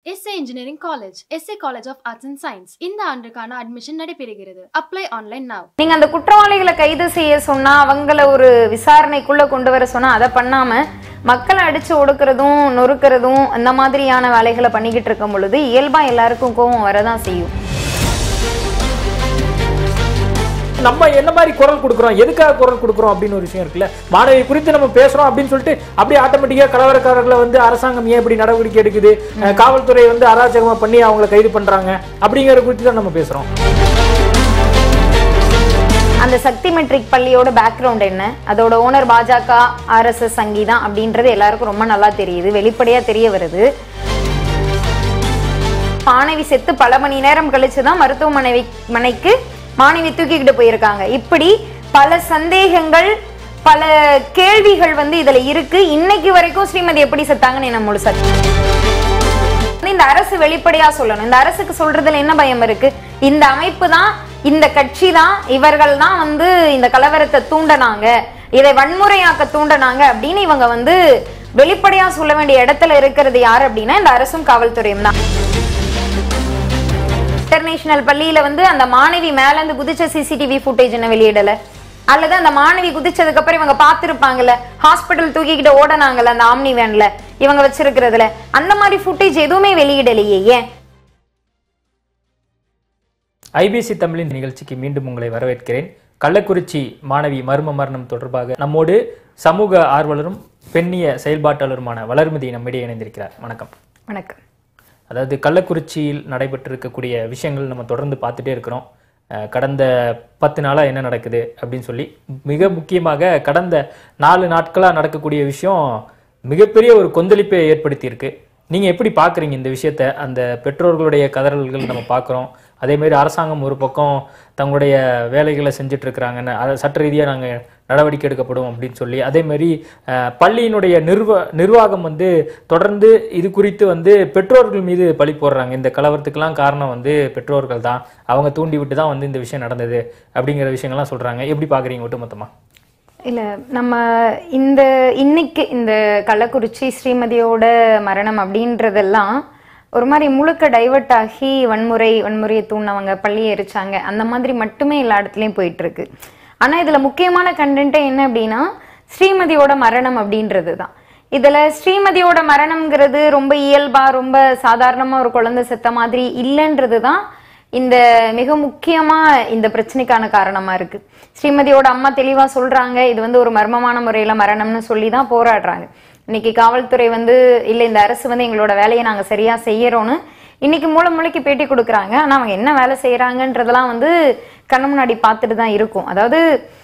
SA Engineering College, SA College of Arts and Science. இந்த ஆண்டுக்கான admission நடைபெறுகிறது. Apply online now. நீங்க அந்த குற்றவாளிகளை கைது செய்ய சொன்னா அவங்கள ஒரு விசாரணைக்குள்ள கொண்டு வர சொன்னா அதை பண்ணாம மக்களை அடிச்சு ஒடுக்குறதும் நொறுக்கிறதும் அந்த மாதிரியான வேலைகளை பண்ணிக்கிட்டு இருக்கும் பொழுது இயல்பா எல்லாருக்கும் கோபம் வரதான் செய்யும். நம்ம என்ன மாதிரி குரல் கொடுக்குறோம், எதுக்காக குரல் கொடுக்குறோம் அப்படின்னு ஒரு விஷயம் இருக்குல்ல. மாணவி குறித்து நம்ம பேசுறோம் அப்படின்னு சொல்லிட்டு அப்படியே ஆட்டோமேட்டிக்கா கலவரக்காரர்களை வந்து அரசாங்கம் ஏன் இப்படி நடவடிக்கை எடுக்குது, காவல்துறை வந்து அராஜகமா பண்ணி அவங்களை கைது பண்றாங்க அப்படிங்கிற குறித்து தான் நம்ம பேசுறோம். அந்த சக்தி மெட்ரிக் பள்ளியோட பேக்ரவுண்ட் என்ன, அதோட ஓனர் பாஜக RSS சங்கீதம் அப்படின்றது எல்லாருக்கும் ரொம்ப நல்லா தெரியுது, வெளிப்படையா தெரிய வருது. மாணவி செத்து பல மணி நேரம் கழிச்சுதான் மருத்துவமனைக்கு மாணவி தூக்கிக்கிட்டு போயிருக்காங்க. இப்படி பல சந்தேகங்கள் பல கேள்விகள் வந்து இதுல இருக்கு. இன்னைக்கு வரைக்கும் ஸ்ரீமதி எப்படி செத்தாங்கன்னு என்ன முழுசா இந்த அரசு வெளிப்படையா சொல்லணும். இந்த அரசுக்கு சொல்றதுல என்ன பயம் இருக்கு? இந்த அமைப்பு தான், இந்த கட்சி தான், இவர்கள் தான் வந்து இந்த கலவரத்தை தூண்டனாங்க, இதை வன்முறையாக்க தூண்டனாங்க அப்படின்னு இவங்க வந்து வெளிப்படையா சொல்ல வேண்டிய இடத்துல இருக்கிறது யாரு அப்படின்னா இந்த அரசும் காவல்துறையும் தான். இன்டர்நேஷனல் பள்ளியில வந்து அந்த மாணவி மேல இருந்து குதிச்ச CCTV ஃபுட்டேஜ் என்ன வெளியிடல, அல்லது அந்த மாணவி குதிச்சதுக்கு அப்புறம் இவங்க பார்த்திருப்பாங்கல்ல, ஹாஸ்பிட்டல் தூக்கிக்கிட்டு ஓடனாங்கல்ல அந்த ஆம்னி வேன்ல இவங்க வச்சிருக்கிறதுல, அந்த மாதிரி ஃபுட்டேஜ் எதுவுமே வெளியிடலையே. ஏன்? IBC தமிழின் நிகழ்ச்சிக்கு மீண்டும் உங்களை வரவேற்கிறேன். கள்ளக்குறிச்சி மாணவி மர்ம மரணம் தொடர்பாக நம்மோடு சமூக ஆர்வலரும் பெண்ணிய செயல்பாட்டாளருமான வளர்மதி நம்மிடையே இணைந்திருக்கிறார். வணக்கம். வணக்கம். அதாவது கள்ளக்குறிச்சியில் நடைபெற்றிருக்கக்கூடிய விஷயங்கள் நம்ம தொடர்ந்து பார்த்துட்டே இருக்கிறோம். கடந்த 10 நாளாக என்ன நடக்குது அப்படின்னு சொல்லி, மிக முக்கியமாக கடந்த 4 நாட்களாக நடக்கக்கூடிய விஷயம் மிகப்பெரிய ஒரு கொந்தளிப்பை ஏற்படுத்தியிருக்கு. நீங்கள் எப்படி பார்க்குறீங்க இந்த விஷயத்த? அந்த பெற்றோர்களுடைய கதறல்கள் நம்ம பார்க்குறோம். அதேமாரி அரசாங்கம் ஒரு பக்கம் தங்களுடைய வேலைகளை செஞ்சிட்ருக்கிறாங்கன்னு, சட்ட ரீதியாக நாங்கள் நடவடிக்கை எடுக்கப்படும் அப்படின்னு சொல்லி, அதேமாரி பள்ளியினுடைய நிர்வாகம் வந்து தொடர்ந்து இது குறித்து வந்து பெற்றோர்கள் மீது பழி போடுறாங்க. இந்த கலவரத்துக்கெல்லாம் காரணம் வந்து பெற்றோர்கள் தான், அவங்க தூண்டி விட்டு தான் வந்து இந்த விஷயம் நடந்தது அப்படிங்கிற விஷயங்கள்லாம் சொல்கிறாங்க. எப்படி பார்க்குறீங்க ஒட்டுமொத்தமாக? இல்லை, நம்ம இன்னைக்கு இந்த கள்ளக்குறிச்சி ஸ்ரீமதியோட மரணம் அப்படின்றதெல்லாம் ஒரு மாதிரி முழுக்க டைவர்ட் ஆகி வன்முறையை தூண்டினவங்க, பள்ளியை எரிச்சாங்க, அந்த மாதிரி மட்டுமே எல்லா இடத்துலையும் போயிட்டு இருக்கு. ஆனால் இதில் முக்கியமான கண்டென்ட்டே என்ன அப்படின்னா ஸ்ரீமதியோட மரணம் அப்படின்றது தான். இதில் ஸ்ரீமதியோட மரணம்ங்கிறது ரொம்ப இயல்பா ரொம்ப சாதாரணமாக ஒரு குழந்தை செத்த மாதிரி இல்லைன்றது தான் இந்த மிக முக்கியமா இந்த பிரச்சனைக்கான காரணமா இருக்கு. ஸ்ரீமதியோட அம்மா தெளிவா சொல்றாங்க, இது வந்து ஒரு மர்மமான முறையில மரணம்னு சொல்லி தான் போராடுறாங்க. இன்னைக்கு காவல்துறை வந்து இல்லை, இந்த அரசு வந்து எங்களோட வேலையை நாங்க சரியா செய்யறோம்னு இன்னைக்கு மூளைக்கு பேட்டி கொடுக்குறாங்க. ஆனா அவங்க என்ன வேலை செய்யறாங்கன்றதெல்லாம் வந்து கண்ணு முன்னாடி பார்த்துட்டு தான் இருக்கும். அதாவது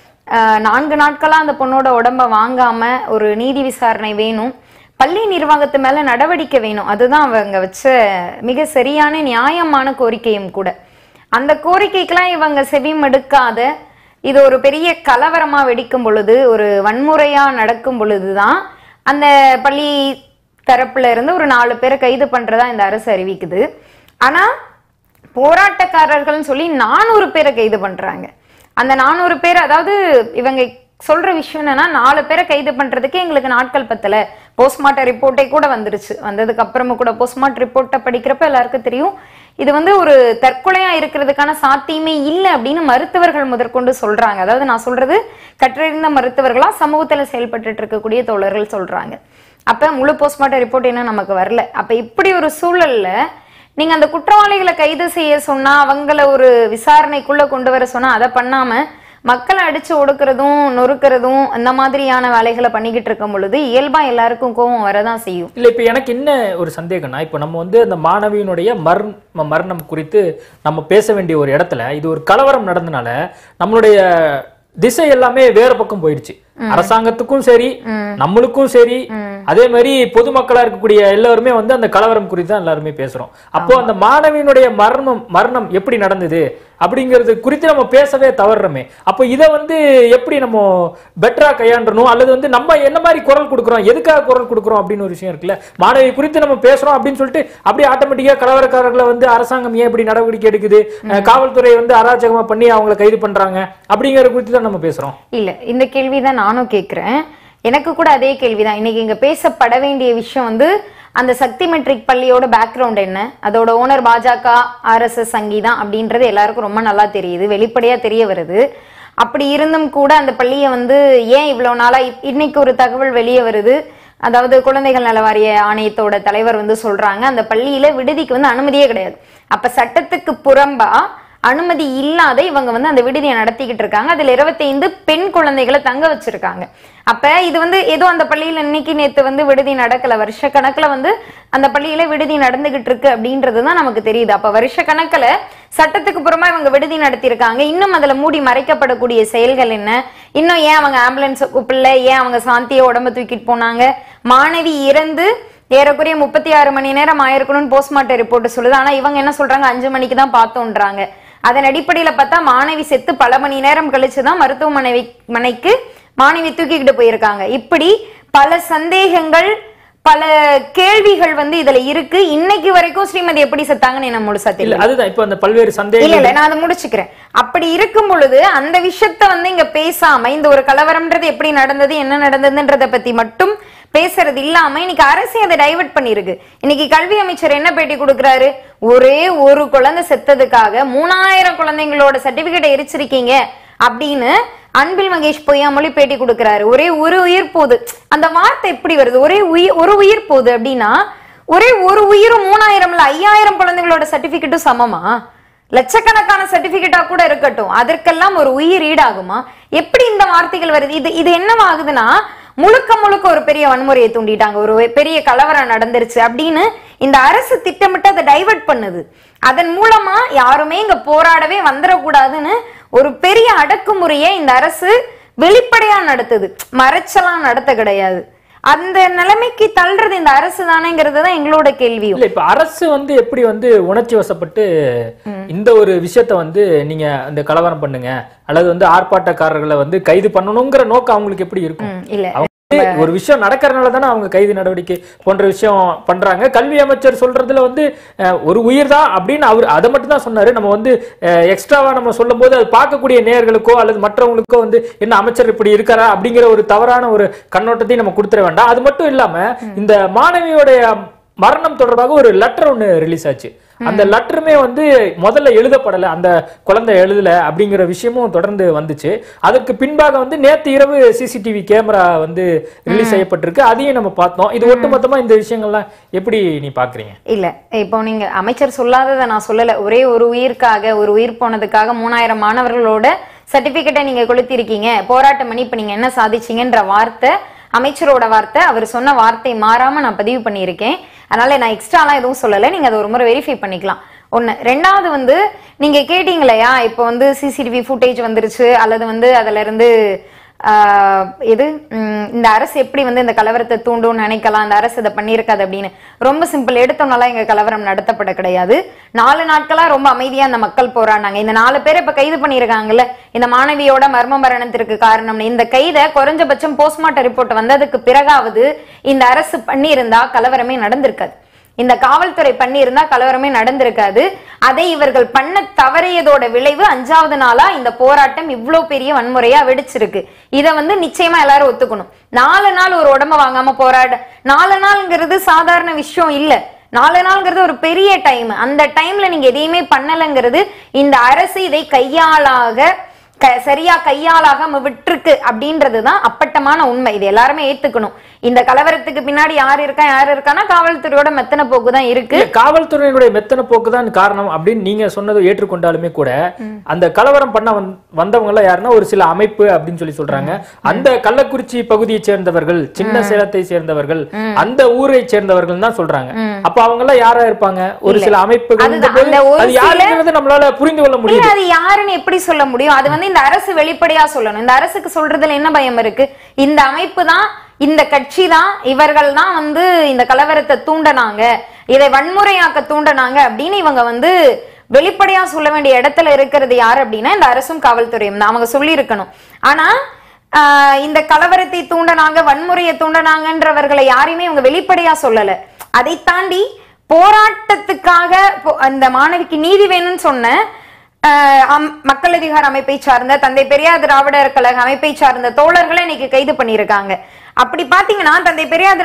4 நாட்களா அந்த பொண்ணோட உடம்ப வாங்காம ஒரு நீதி விசாரணை வேணும், பள்ளி நிர்வாகத்து மேல நடவடிக்கை வேணும். அதுதான் அவங்க வச்ச மிக சரியான நியாயமான கோரிக்கையும் கூட. அந்த கோரிக்கைக்கெல்லாம் இவங்க செவிமடுக்காத, இது ஒரு பெரிய கலவரமா வெடிக்கும் பொழுது, ஒரு வன்முறையா நடக்கும் பொழுதுதான் அந்த பள்ளி தரப்புல இருந்து ஒரு 4 பேரை கைது பண்றதா இந்த அரசு அறிவிக்குது. ஆனா போராட்டக்காரர்கள்னு சொல்லி 400 பேரை கைது பண்றாங்க. அந்த 400 பேர், அதாவது இவங்க சொல்ற விஷயம் என்னன்னா 4 பேரை கைது பண்றதுக்கு எங்களுக்கு நாட்கள் பத்தல, போஸ்ட்மார்ட்டம் ரிப்போர்ட்டை கூட வந்துருச்சு. வந்ததுக்கு அப்புறமா கூட போஸ்ட்மார்ட்டம் ரிப்போர்ட்டை படிக்கிறப்ப எல்லாருக்கும் தெரியும் இது வந்து ஒரு தற்கொலையா இருக்கிறதுக்கான சாத்தியமே இல்லை அப்படின்னு மருத்துவர்கள் முதற்கொண்டு சொல்றாங்க. அதாவது நான் சொல்றது கற்றறிந்த மருத்துவர்களா சமூகத்துல செயல்பட்டு இருக்கக்கூடிய தோழர்கள் சொல்றாங்க. அப்ப முழு போஸ்ட்மார்ட்டம் ரிப்போர்ட் என்ன நமக்கு வரல. அப்ப இப்படி ஒரு சூழல்ல நீங்க அந்த குற்றவாளிகளை கைது செய்ய சொன்னா, அவங்கள ஒரு விசாரணைக்குள்ள கொண்டு வர சொன்னா அதை பண்ணாம மக்களை அடிச்சு ஒடுக்குறதும் நொறுக்கிறதும் அந்த மாதிரியான வேலைகளை பண்ணிக்கிட்டு இருக்கும் பொழுது இயல்பா எல்லாருக்கும் கோபம் வரதான் செய்யும். இல்லை, இப்போ எனக்கு என்ன ஒரு சந்தேகம்னா, இப்போ நம்ம வந்து அந்த மாணவியினுடைய மரணம் குறித்து நம்ம பேச வேண்டிய ஒரு இடத்துல இது ஒரு கலவரம் நடந்தனால நம்மளுடைய திசை எல்லாமே வேற பக்கம் போயிடுச்சு. அரசாங்கத்துக்கும் சரி, நம்மளுக்கும் சரி, அதே மாதிரி பொதுமக்களா இருக்கக்கூடிய எல்லாருமே வந்து அந்த கலவரம் குறித்து தான் எல்லாருமே பேசுறோம். அப்போ அந்த மாணவியினுடைய மரணம் எப்படி நடந்தது அப்படிங்கிறது குறித்து நம்ம பேசவே தவறுறோமே. அப்போ இதை வந்து எப்படி நம்ம பெட்டரா கையாண்டணும், அல்லது வந்து நம்ம என்ன மாதிரி குரல் கொடுக்குறோம், எதுக்காக குரல் கொடுக்குறோம் அப்படின்னு ஒரு விஷயம் இருக்குல்ல. மாணவி குறித்து நம்ம பேசுறோம் அப்படின்னு சொல்லிட்டு அப்படியே ஆட்டோமேட்டிக்கா கலவரக்காரர்களை வந்து அரசாங்கம் ஏன் இப்படி நடவடிக்கை எடுக்குது, காவல்துறை வந்து அராஜகமா பண்ணி அவங்களை கைது பண்றாங்க அப்படிங்கிற குறித்து தான் நம்ம பேசுறோம். இல்ல, இந்த கேள்விதான் நானும் கேட்கிறேன். எனக்கு கூட அதே கேள்விதான். இன்னைக்கு இங்க பேசப்பட வேண்டிய விஷயம் வந்து அந்த சக்தி மெட்ரிக் பள்ளியோட பேக்ரவுண்ட் என்ன, அதோட ஓனர் பாஜக RSS சங்கீதம் அப்படின்றது எல்லாருக்கும் ரொம்ப நல்லா தெரியுது, வெளிப்படையா தெரிய வருது. அப்படி இருந்தும் கூட அந்த பள்ளியை வந்து ஏன் இவ்வளவு நாளா இன்னைக்கு ஒரு தகவல் வெளியே வருது, அதாவது குழந்தைகள் நல வாரிய ஆணையத்தோட தலைவர் வந்து சொல்றாங்க அந்த பள்ளியில விடுதிக்கு வந்து அனுமதியே கிடையாது. அப்ப சட்டத்துக்கு புறம்பா அனுமதி இல்லாத இவங்க வந்து அந்த விடுதியை நடத்திக்கிட்டு இருக்காங்க. அதுல 25 பெண் குழந்தைகளை தங்க வச்சிருக்காங்க. அப்ப இது வந்து ஏதோ அந்த பள்ளியில இன்னைக்கு நேத்து வந்து விடுதி நடக்கல, வருஷ கணக்குல வந்து அந்த பள்ளியில விடுதி நடந்துகிட்டு இருக்கு அப்படின்றதுதான் நமக்கு தெரியுது. அப்ப வருஷ கணக்குல சட்டத்துக்கு புறமா இவங்க விடுதி நடத்திருக்காங்க. இன்னும் அதுல மூடி மறைக்கப்படக்கூடிய செயல்கள் என்ன, இன்னும் ஏன் அவங்க ஆம்புலன்ஸ் கூப்பிடல, ஏன் அவங்க சாந்தியை உடம்ப தூக்கிட்டு போனாங்க, மாணவி இறந்து ஏறக்குறைய 36 மணி நேரம் ஆயிருக்கணும்னு போஸ்ட்மார்ட்டம் ரிப்போர்ட் சொல்லுது. ஆனா இவங்க என்ன சொல்றாங்க, 5 மணிக்கு தான் பார்த்தோன்றாங்க. அதன் அடிப்படையில பார்த்தா மாணவி செத்து பல மணி நேரம் கழிச்சுதான் மருத்துவமனைக்கு மாணவி தூக்கிக்கிட்டு போயிருக்காங்க. இப்படி பல சந்தேகங்கள் பல கேள்விகள் வந்து இதுல இருக்கு. இன்னைக்கு வரைக்கும் ஸ்ரீமதி எப்படி செத்தாங்கன்னு என்ன முழுசா தெரியல. அதுதான் இப்ப அந்த பல்வேறு சந்தேகங்கள். இல்ல நான் அதை முடிச்சுக்கிறேன். அப்படி இருக்கும் பொழுது அந்த விஷயத்த வந்து இங்க பேசாம இந்த ஒரு கலவரம்ன்றது எப்படி நடந்தது என்ன நடந்ததுன்றத பத்தி மட்டும் பேசுறது இல்லாம இன்னைக்கு அரசு அதை டைவர்ட் பண்ணிருக்கு. இன்னைக்கு கல்வி அமைச்சர் என்ன பேட்டி கொடுக்கிறாரு, ஒரே ஒரு குழந்தை செத்ததுக்காக 3000 குழந்தைங்களோட சர்டிபிகேட்டை எரிச்சிருக்கீங்க அப்படின்னு அன்பில் மகேஷ் பொய்யாமொழி பேட்டி கொடுக்கிறாரு. ஒரே ஒரு உயிர் போகுது, அந்த வார்த்தை எப்படி வருது, ஒரு உயிர் போகுது அப்படின்னா ஒரே ஒரு உயிரும் 3000 5000 குழந்தைங்களோட சர்டிபிகேட்டும் சமமா? லட்சக்கணக்கான சர்டிபிகேட்டா கூட இருக்கட்டும், அதற்கெல்லாம் ஒரு உயிர் ஈடாகுமா? எப்படி இந்த வார்த்தைகள் வருது? இது என்னவாகுதுன்னா முழுக்க முழுக்க ஒரு பெரிய வன்முறையை தூண்டிட்டாங்க, ஒரு பெரிய கலவரம் நடந்துருச்சு அப்படின்னு இந்த அரசு திட்டமிட்டு அதை டைவர்ட் பண்ணுது. அதன் மூலமா யாருமே இங்க போராடவே வந்துடக்கூடாதுன்னு ஒரு பெரிய அடக்குமுறையை இந்த அரசு வெளிப்படையா நடத்துது, மறைச்சலாம் நடத்த கிடையாது. அந்த நிலைமைக்கு தள்ளுறது இந்த அரசு தானேங்கிறது தான் எங்களோட கேள்வி. இப்ப அரசு வந்து எப்படி வந்து உணர்ச்சி வசப்பட்டு இந்த ஒரு விஷயத்த வந்து நீங்க அந்த கலவரம் பண்ணுங்க அல்லது வந்து ஆர்ப்பாட்டக்காரர்களை வந்து கைது பண்ணணுங்கிற நோக்கம் அவங்களுக்கு எப்படி இருக்கும்? இல்ல ஒரு விஷயம் நடக்கிறதுனால தானே அவங்க கைது நடவடிக்கை போன்ற விஷயம் பண்றாங்க. கல்வி அமைச்சர் சொல்றதுல வந்து ஒரு உயிர் தான் அப்படின்னு அவர் அதை மட்டும் தான் சொன்னாரு. நம்ம வந்து எக்ஸ்ட்ராவா நம்ம சொல்லும் போது அது பார்க்கக்கூடிய நேயர்களுக்கோ அல்லது மற்றவங்களுக்கோ வந்து என்ன அமைச்சர் இப்படி இருக்காரா அப்படிங்கிற ஒரு தவறான ஒரு கண்ணோட்டத்தையும் நம்ம கொடுத்துட வேண்டாம். அது மட்டும் இல்லாம இந்த மாணவியோடைய மரணம் தொடர்பாக ஒரு லெட்டர் ஒன்று ரிலீஸ் ஆச்சு. அந்த லெட்டருமே வந்து முதல்ல எழுதப்படலை, அந்த குழந்தை எழுதல அப்படிங்கிற விஷயமும் தொடர்ந்து வந்துச்சு. அதற்கு பின்பாக வந்து நேற்று இரவு CCTV கேமரா வந்து ரிலீஸ் செய்யப்பட்டிருக்கு, அதையும் நம்ம பார்த்தோம். இது ஒட்டுமொத்தமா இந்த விஷயங்கள்லாம் எப்படி நீ பாக்குறீங்க? இல்ல இப்போ நீங்க அமைச்சர் சொல்லாததை நான் சொல்லல, ஒரே ஒரு உயிர்க்காக ஒரு உயிர் போனதுக்காக 3000 மாணவர்களோட சர்டிபிகேட்டை நீங்க கொளுத்திருக்கீங்க, போராட்டம் பண்ணி இப்ப நீங்க என்ன சாதிச்சீங்கன்ற வார்த்தை அமைச்சரோட வார்த்தை, அவர் சொன்ன வார்த்தை மாறாம நான் பதிவு பண்ணியிருக்கேன். அதனால நான் எக்ஸ்ட்ராலாம் எதுவும் சொல்லலை, நீங்க அதை ஒரு முறை வெரிஃபை பண்ணிக்கலாம். ஒண்ணு. ரெண்டாவது வந்து நீங்க கேட்டீங்களையா இப்போ வந்து CCTV ஃபுட்டேஜ் வந்துருச்சு அல்லது வந்து அதுல இருந்து இது இந்த அரசு எப்படி வந்து இந்த கலவரத்தை தூண்டும் நினைக்கலாம், இந்த அரசு இதை பண்ணியிருக்காது அப்படின்னு. ரொம்ப சிம்பிள், எடுத்தோம்னால எங்க கலவரம் நடத்தப்பட கிடையாது. 4 நாட்களா ரொம்ப அமைதியா அந்த மக்கள் போராடினாங்க. இந்த 4 பேரை இப்ப கைது பண்ணிருக்காங்கல்ல, இந்த மாணவியோட மர்ம மரணத்திற்கு காரணம்னு இந்த கைதை குறைஞ்சபட்சம் போஸ்ட்மார்ட்டம் ரிப்போர்ட் வந்ததுக்கு பிறகாவது இந்த அரசு பண்ணியிருந்தா கலவரமே நடந்திருக்காது. இந்த காவல்துறை பண்ணியிருந்தா கலவரமே நடந்திருக்காது. அதை இவர்கள் பண்ண தவறியதோட விளைவு 5வது நாளா இந்த போராட்டம் இவ்வளவு பெரிய வன்முறையா வெடிச்சிருக்கு. இதை வந்து நிச்சயமா எல்லாரும் ஒத்துக்கணும். 4 நாள் ஒரு உடம்ப வாங்காம போராட, 4 நாள்ங்கிறது சாதாரண விஷயம் இல்ல. 4 நாள்ங்கிறது ஒரு பெரிய டைம். அந்த டைம்ல நீங்க எதையுமே பண்ணலங்கிறது இந்த அரசு இதை சரியா கையாளாக விட்டுருக்கு அப்படின்றதுதான் அப்பட்டமான உண்மை. இது எல்லாருமே ஏத்துக்கணும். இந்த கலவரத்துக்கு பின்னாடி யார் இருக்கானா காவல்துறையோட மெத்தன போக்கு தான் இருக்கு. காவல்துறையினுடைய மெத்தன போக்கு தான் காரணம் அப்படின்னு நீங்க சொன்னதை ஏற்றுக்கொண்டாலுமே கூட அந்த கலவரம் பண்ண வந்தவங்க எல்லாம் யாருன்னா ஒரு சில அமைப்பு அப்படின்னு சொல்றாங்க. அந்த கள்ளக்குறிச்சி பகுதியை சேர்ந்தவர்கள், சின்ன சேலத்தை சேர்ந்தவர்கள், அந்த ஊரை சேர்ந்தவர்கள் தான் சொல்றாங்க. அப்ப அவங்க எல்லாம் யாரா இருப்பாங்க? ஒரு சில அமைப்புகள். அது யாருங்கிறது நம்மளால புரிந்து கொள்ள முடியும். அது யாருன்னு எப்படி சொல்ல முடியும்? அது வந்து இந்த அரசு வெளிப்படையா சொல்லணும். இந்த அரசுக்கு சொல்றதுல என்ன பயம் இருக்கு? இந்த அமைப்பு தான், இந்த கட்சி தான், இவர்கள் தான் வந்து இந்த கலவரத்தை தூண்டனாங்க, இதை வன்முறையாக்க தூண்டனாங்க அப்படின்னு இவங்க வந்து வெளிப்படையா சொல்ல வேண்டிய இடத்துல இருக்கிறது யாரு அப்படின்னா இந்த அரசும் காவல்துறையும் தான். அவங்க சொல்லி இருக்கணும். ஆனா இந்த கலவரத்தை தூண்டனாங்க, வன்முறையை தூண்டனாங்கன்றவர்களை யாரையுமே இவங்க வெளிப்படையா சொல்லல. அதை தாண்டி போராட்டத்துக்காக அந்த மாணவிக்கு நீதி வேணும்னு சொன்ன மக்கள் அதிகார அமைப்பை சார்ந்த, தந்தை பெரியார் திராவிடர் கழக அமைப்பை சார்ந்த தோழர்களை இன்னைக்கு கைது பண்ணியிருக்காங்க. அப்படி பாத்தீங்கன்னா தந்தை பெரியார்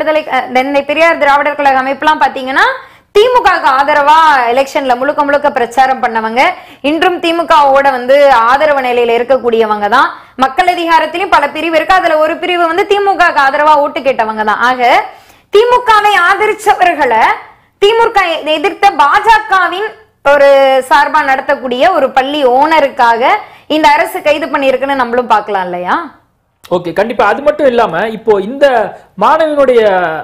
திராவிடர் கழக அமைப்புலாம் பாத்தீங்கன்னா திமுகவுக்கு ஆதரவா எலெக்ஷன்ல முழுக்க முழுக்க பிரச்சாரம் பண்ணவங்க, இன்றும் திமுகவோட ஆதரவு நிலையில இருக்கக்கூடியவங்க தான். மக்கள் அதிகாரத்திலும் பல பிரிவு இருக்கு, அதுல ஒரு பிரிவு திமுகவுக்கு ஆதரவா ஓட்டு கேட்டவங்க தான். ஆக திமுகவை ஆதரிச்சவர்களை திமுக எதிர்த்த பாஜகவின் ஒரு சார்பா நடத்தக்கூடிய ஒரு பள்ளி ஓனருக்காக இந்த அரசு கைது பண்ணிருக்குன்னு நம்மளும் பார்க்கலாம் இல்லையா? ஓகே, கண்டிப்பா. அது மட்டும் இல்லாம இப்போ இந்த மாணவியினுடைய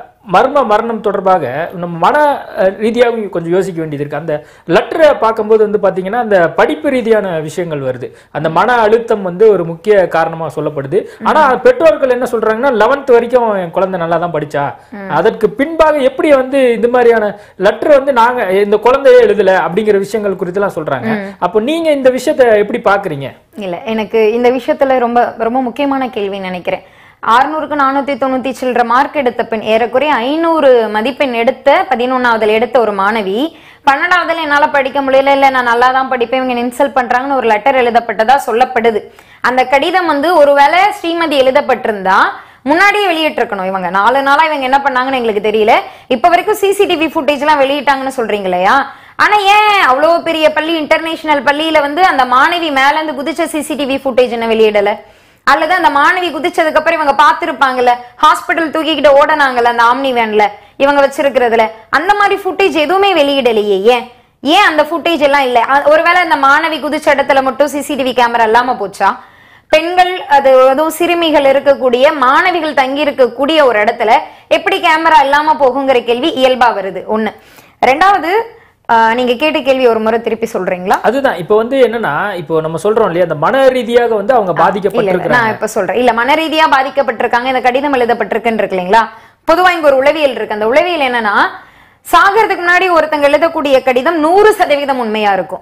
மரணம் தொடர்பாக நம்ம மன ரீதியாக கொஞ்சம் யோசிக்க வேண்டியது இருக்கு. அந்த லெட்டரை பார்க்கும்போது பாத்தீங்கன்னா அந்த படிப்பு ரீதியான விஷயங்கள் வருது. அந்த மன அழுத்தம் ஒரு முக்கிய காரணமா சொல்லப்படுது. ஆனா பெற்றோர்கள் என்ன சொல்றாங்கன்னா 11th வரைக்கும் என் குழந்தை நல்லா தான் படிச்சா, அதற்கு பின்பாக எப்படி இந்த மாதிரியான லெட்டர் நாங்க இந்த குழந்தையே எழுதல அப்படிங்கிற விஷயங்கள் குறித்து எல்லாம் சொல்றாங்க. அப்போ நீங்க இந்த விஷயத்தை எப்படி பாக்குறீங்க? இல்ல, எனக்கு இந்த விஷயத்துல ரொம்ப ரொம்ப முக்கியமான கேள்வி நினைக்கிறேன். 600க்கு 490 சில்லற மார்க் எடுத்த பெண், ஏறக்குறைய 500 மதிப்பெண் எடுத்த 11வது எடுத்த ஒரு மாணவி 12வதுல என்னால படிக்க முடியல, இல்ல நான் நல்லா தான் படிப்பேன், இவங்க இன்சல்ட் பண்றாங்கன்னு ஒரு லெட்டர் எழுதப்பட்டதா சொல்லப்படுது. அந்த கடிதம் ஒருவேளை ஸ்ரீமதி எழுதப்பட்டிருந்தா முன்னாடியே வெளியிட்டிருக்கணும். இவங்க 4 நாளா இவங்க என்ன பண்ணாங்கன்னு எங்களுக்கு தெரியல. இப்ப வரைக்கும் CCTV ஃபுட்டேஜ் எல்லாம் வெளியிட்டாங்கன்னு சொல்றீங்க இல்லையா? ஆனா ஏன் அவ்வளவு பெரிய பள்ளி, இன்டர்நேஷனல் பள்ளியில அந்த மாணவி மேல இருந்து குதிச்ச CCTV ஃபுட்டேஜ் என்ன வெளியிடல? அல்லது அந்த மாணவி குதிச்சதுக்கு அப்புறம் இவங்க பாத்துருப்பாங்கல்ல, ஹாஸ்பிட்டல் தூக்கிக்கிட்டு ஓடனாங்கல்ல அந்த ஆம்னி வேன்ல இவங்க வச்சிருக்கிறதுல, அந்த மாதிரி ஃபுட்டேஜ் எதுவுமே வெளியிடலையே. ஏன் அந்த ஃபுட்டேஜ் எல்லாம் இல்ல? ஒருவேளை அந்த மாணவி குதிச்ச இடத்துல மட்டும் CCTV கேமரா இல்லாம போச்சா? பெண்கள், அது அதுவும் சிறுமிகள் இருக்கக்கூடிய மாணவிகள் தங்கி இருக்கக்கூடிய ஒரு இடத்துல எப்படி கேமரா இல்லாம போகுங்கிற கேள்வி இயல்பா வருது. ஒண்ணு. ரெண்டாவது, நீங்க கேட்ட கேள்வி ஒரு முறை திருப்பி சொல்றீங்களா? அதுதான் இப்போ என்னன்னா, இப்போ நம்ம சொல்றோம் இல்லையா, அந்த மன ரீதியாக அவங்க பாதிக்கப்பட்டிருக்காங்க. நான் இப்ப சொல்றேன், இல்ல மன ரீதியா பாதிக்கப்பட்டிருக்காங்க, இந்த கடிதம் எழுதப்பட்டிருக்குன்னு இருக்கு இல்லைங்களா? பொதுவா இங்க ஒரு உளவியல் இருக்கு. அந்த உளவியல் என்னன்னா, சாகிறதுக்கு முன்னாடி ஒருத்தங்க எழுதக்கூடிய கடிதம் 100% உண்மையா இருக்கும்.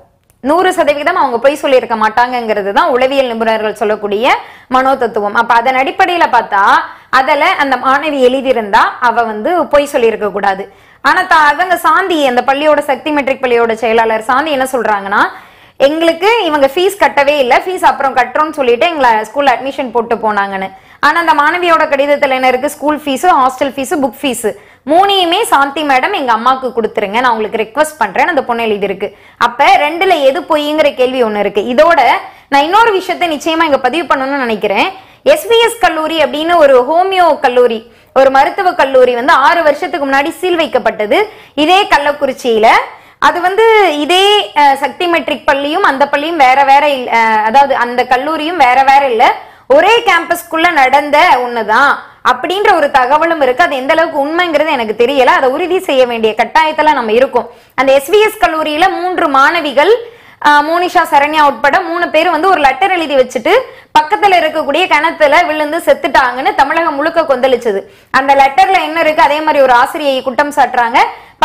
100% அவங்க பொய் சொல்லியிருக்க மாட்டாங்கிறது தான் உளவியல் நிபுணர்கள் சொல்லக்கூடிய மனோ தத்துவம். அப்ப அதன் அடிப்படையில பார்த்தா அதுல அந்த மாணவி எழுதியிருந்தா அவ பொய் சொல்லியிருக்க கூடாது. ஆனா அவங்க சாந்தி, அந்த பள்ளியோட சக்தி மெட்ரிக் பள்ளியோட செயலாளர் சாந்தி என்ன சொல்றாங்கன்னா, எங்களுக்கு இவங்க ஃபீஸ் கட்டவே இல்லை, ஃபீஸ் அப்புறம் கட்டுறோம்னு சொல்லிட்டு எங்களை ஸ்கூல்ல அட்மிஷன் போட்டு போனாங்கன்னு. ஆனா அந்த மாணவியோட கடிதத்துல என்ன இருக்கு? School fees, hostel fees, book fees மூணையுமே சாந்தி மேடம் எங்க அம்மாவுக்கு கொடுத்துருங்க, நான் உங்களுக்கு ரெக்வஸ்ட் பண்றேன் அந்த பொண்ணு எழுதி இருக்கு. அப்ப ரெண்டுல எது பொய்ங்கிற கேள்வி ஒண்ணு இருக்கு. இதோட நான் இன்னொரு விஷயத்த நிச்சயமா இங்க பதிவு பண்ணணும்னு நினைக்கிறேன். SVS கல்லூரி அப்படின்னு ஒரு ஹோமியோ கல்லூரி, ஒரு மருத்துவ கல்லூரி 6 வருஷத்துக்கு முன்னாடி சீல் வைக்கப்பட்டது இதே கள்ளக்குறிச்சியில. அது இதே சக்தி மெட்ரிக் பள்ளியும் அந்த பள்ளியும் வேற வேற, அதாவது அந்த கல்லூரியும் வேற வேற இல்ல, ஒரே கேம்பஸ்குள்ள நடந்த ஒண்ணுதான் அப்படின்ற ஒரு தகவலும் இருக்கு. அது எந்த அளவுக்கு உண்மைங்கிறது எனக்கு தெரியல, அதை உறுதி செய்ய வேண்டிய கட்டாயத்துல நம்ம இருக்கோம். அந்த SVS கல்லூரியில 3 மாணவிகள், மோனிஷா, சரண்யா உட்பட 3 பேர் ஒரு லெட்டர் எழுதி வச்சுட்டு பக்கத்துல இருக்கக்கூடிய கிணத்துல விழுந்து செத்துட்டாங்கன்னு தமிழகம் முழுக்க கொந்தளிச்சது. அந்த லெட்டர்ல என்ன இருக்கு? அதே மாதிரி ஒரு ஆசிரியை குற்றம் சாட்டுறாங்க,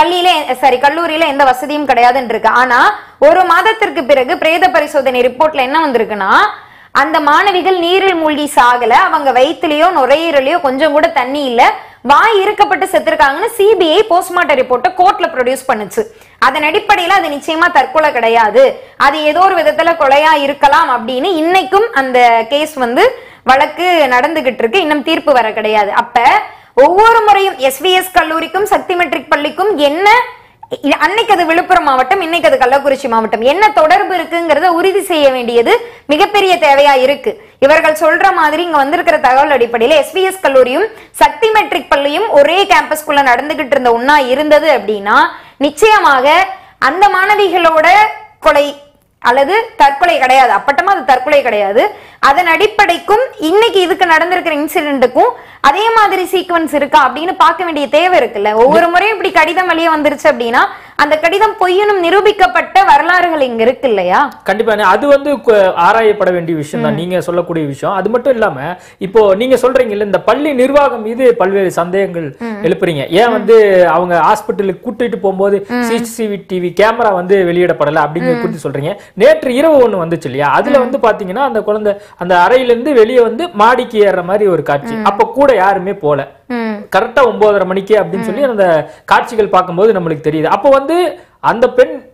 கல்லூரியில எந்த வசதியும் கிடையாதுன்னு இருக்கு. ஆனா 1 மாதத்திற்கு பிறகு பிரேத பரிசோதனை ரிப்போர்ட்ல என்ன வந்திருக்குன்னா, அந்த மாணவிகள் நீரில் மூழ்கி சாகல, அவங்க வயிற்றுலயோ நுரையீரலையோ கொஞ்சம் கூட தண்ணி இல்ல, வாய் இருக்கப்பட்டு செத்துருக்காங்கன்னு CBI போஸ்ட்மார்ட்டம் ரிப்போர்ட்டை கோர்ட்ல ப்ரொடியூஸ் பண்ணுச்சு. அதன் அடிப்படையில அது நிச்சயமா தற்கொலை கிடையாது, அது ஏதோ ஒரு விதத்துல கொலையா இருக்கலாம் அப்படின்னு இன்னைக்கும் அந்த கேஸ் வழக்கு நடந்துகிட்டு இருக்கு, இன்னும் தீர்ப்பு வர கிடையாது. அப்ப ஒவ்வொரு முறையும் SVS கல்லூரிக்கும் சக்தி மெட்ரிக் பள்ளிக்கும் என்ன, அன்னைக்கு அது விழுப்புரம் மாவட்டம், இன்னைக்கு அது கள்ளக்குறிச்சி மாவட்டம், என்ன தொடர்பு இருக்குங்கிறத உறுதி செய்ய வேண்டியது மிகப்பெரிய தேவையா இருக்கு. இவர்கள் சொல்ற மாதிரி இங்க வந்திருக்கிற தகவல் அடிப்படையில SVS கல்லூரியும் சக்தி மெட்ரிக் பள்ளியும் ஒரே கேம்பஸ்குள்ள நடந்துகிட்டு இருந்த ஒன்னா இருந்தது அப்படின்னா நிச்சயமாக அந்த மாணவிகளோட கொலை அல்லது தற்கொலை கிடையாது, அப்பட்டமா அது தற்கொலை கிடையாது. அதன் அடிப்படைக்கும் இன்னைக்கு இதுக்கு நடந்திருக்கிற இன்சிடென்ட்டுக்கும் அதே மாதிரி சீக்வன்ஸ் இருக்கா அப்படின்னு பார்க்க வேண்டிய தேவை இருக்குல்ல. ஒவ்வொரு முறையும் இப்படி கடிதம் வெளியே வந்துருச்சு அப்படின்னா அந்த கடிதம் பொய்யனும் நிரூபிக்கப்பட்ட வரலாறுகள் இங்க இருக்கு இல்லையா? கண்டிப்பா அது ஆராயப்பட வேண்டிய விஷயம் தான் நீங்க சொல்லக்கூடிய விஷயம். அது மட்டும் இல்லாம இப்போ நீங்க சொல்றீங்கல்ல, இந்த பள்ளி நிர்வாகம் மீது பல்வேறு சந்தேகங்கள் எழுப்புறீங்க. ஏன் அவங்க ஹாஸ்பிட்டலுக்கு கூட்டிட்டு போகும்போது CCTV கேமரா வெளியிடப்படல அப்படிங்கிற குறித்து சொல்றீங்க. நேற்று இரவு ஒண்ணு வந்துச்சு இல்லையா, அதுல பாத்தீங்கன்னா அந்த குழந்தை அந்த அறையில இருந்து வெளியே மாடிக்கு ஏற மாதிரி ஒரு காட்சி, அப்ப கூட யாருமே போல, கரெக்டா 9:30 மணிக்கு அப்படின்னு சொல்லி அந்த காட்சிகள் பார்க்கும்போது நம்மளுக்கு தெரியுது. அப்போ அந்த பெண்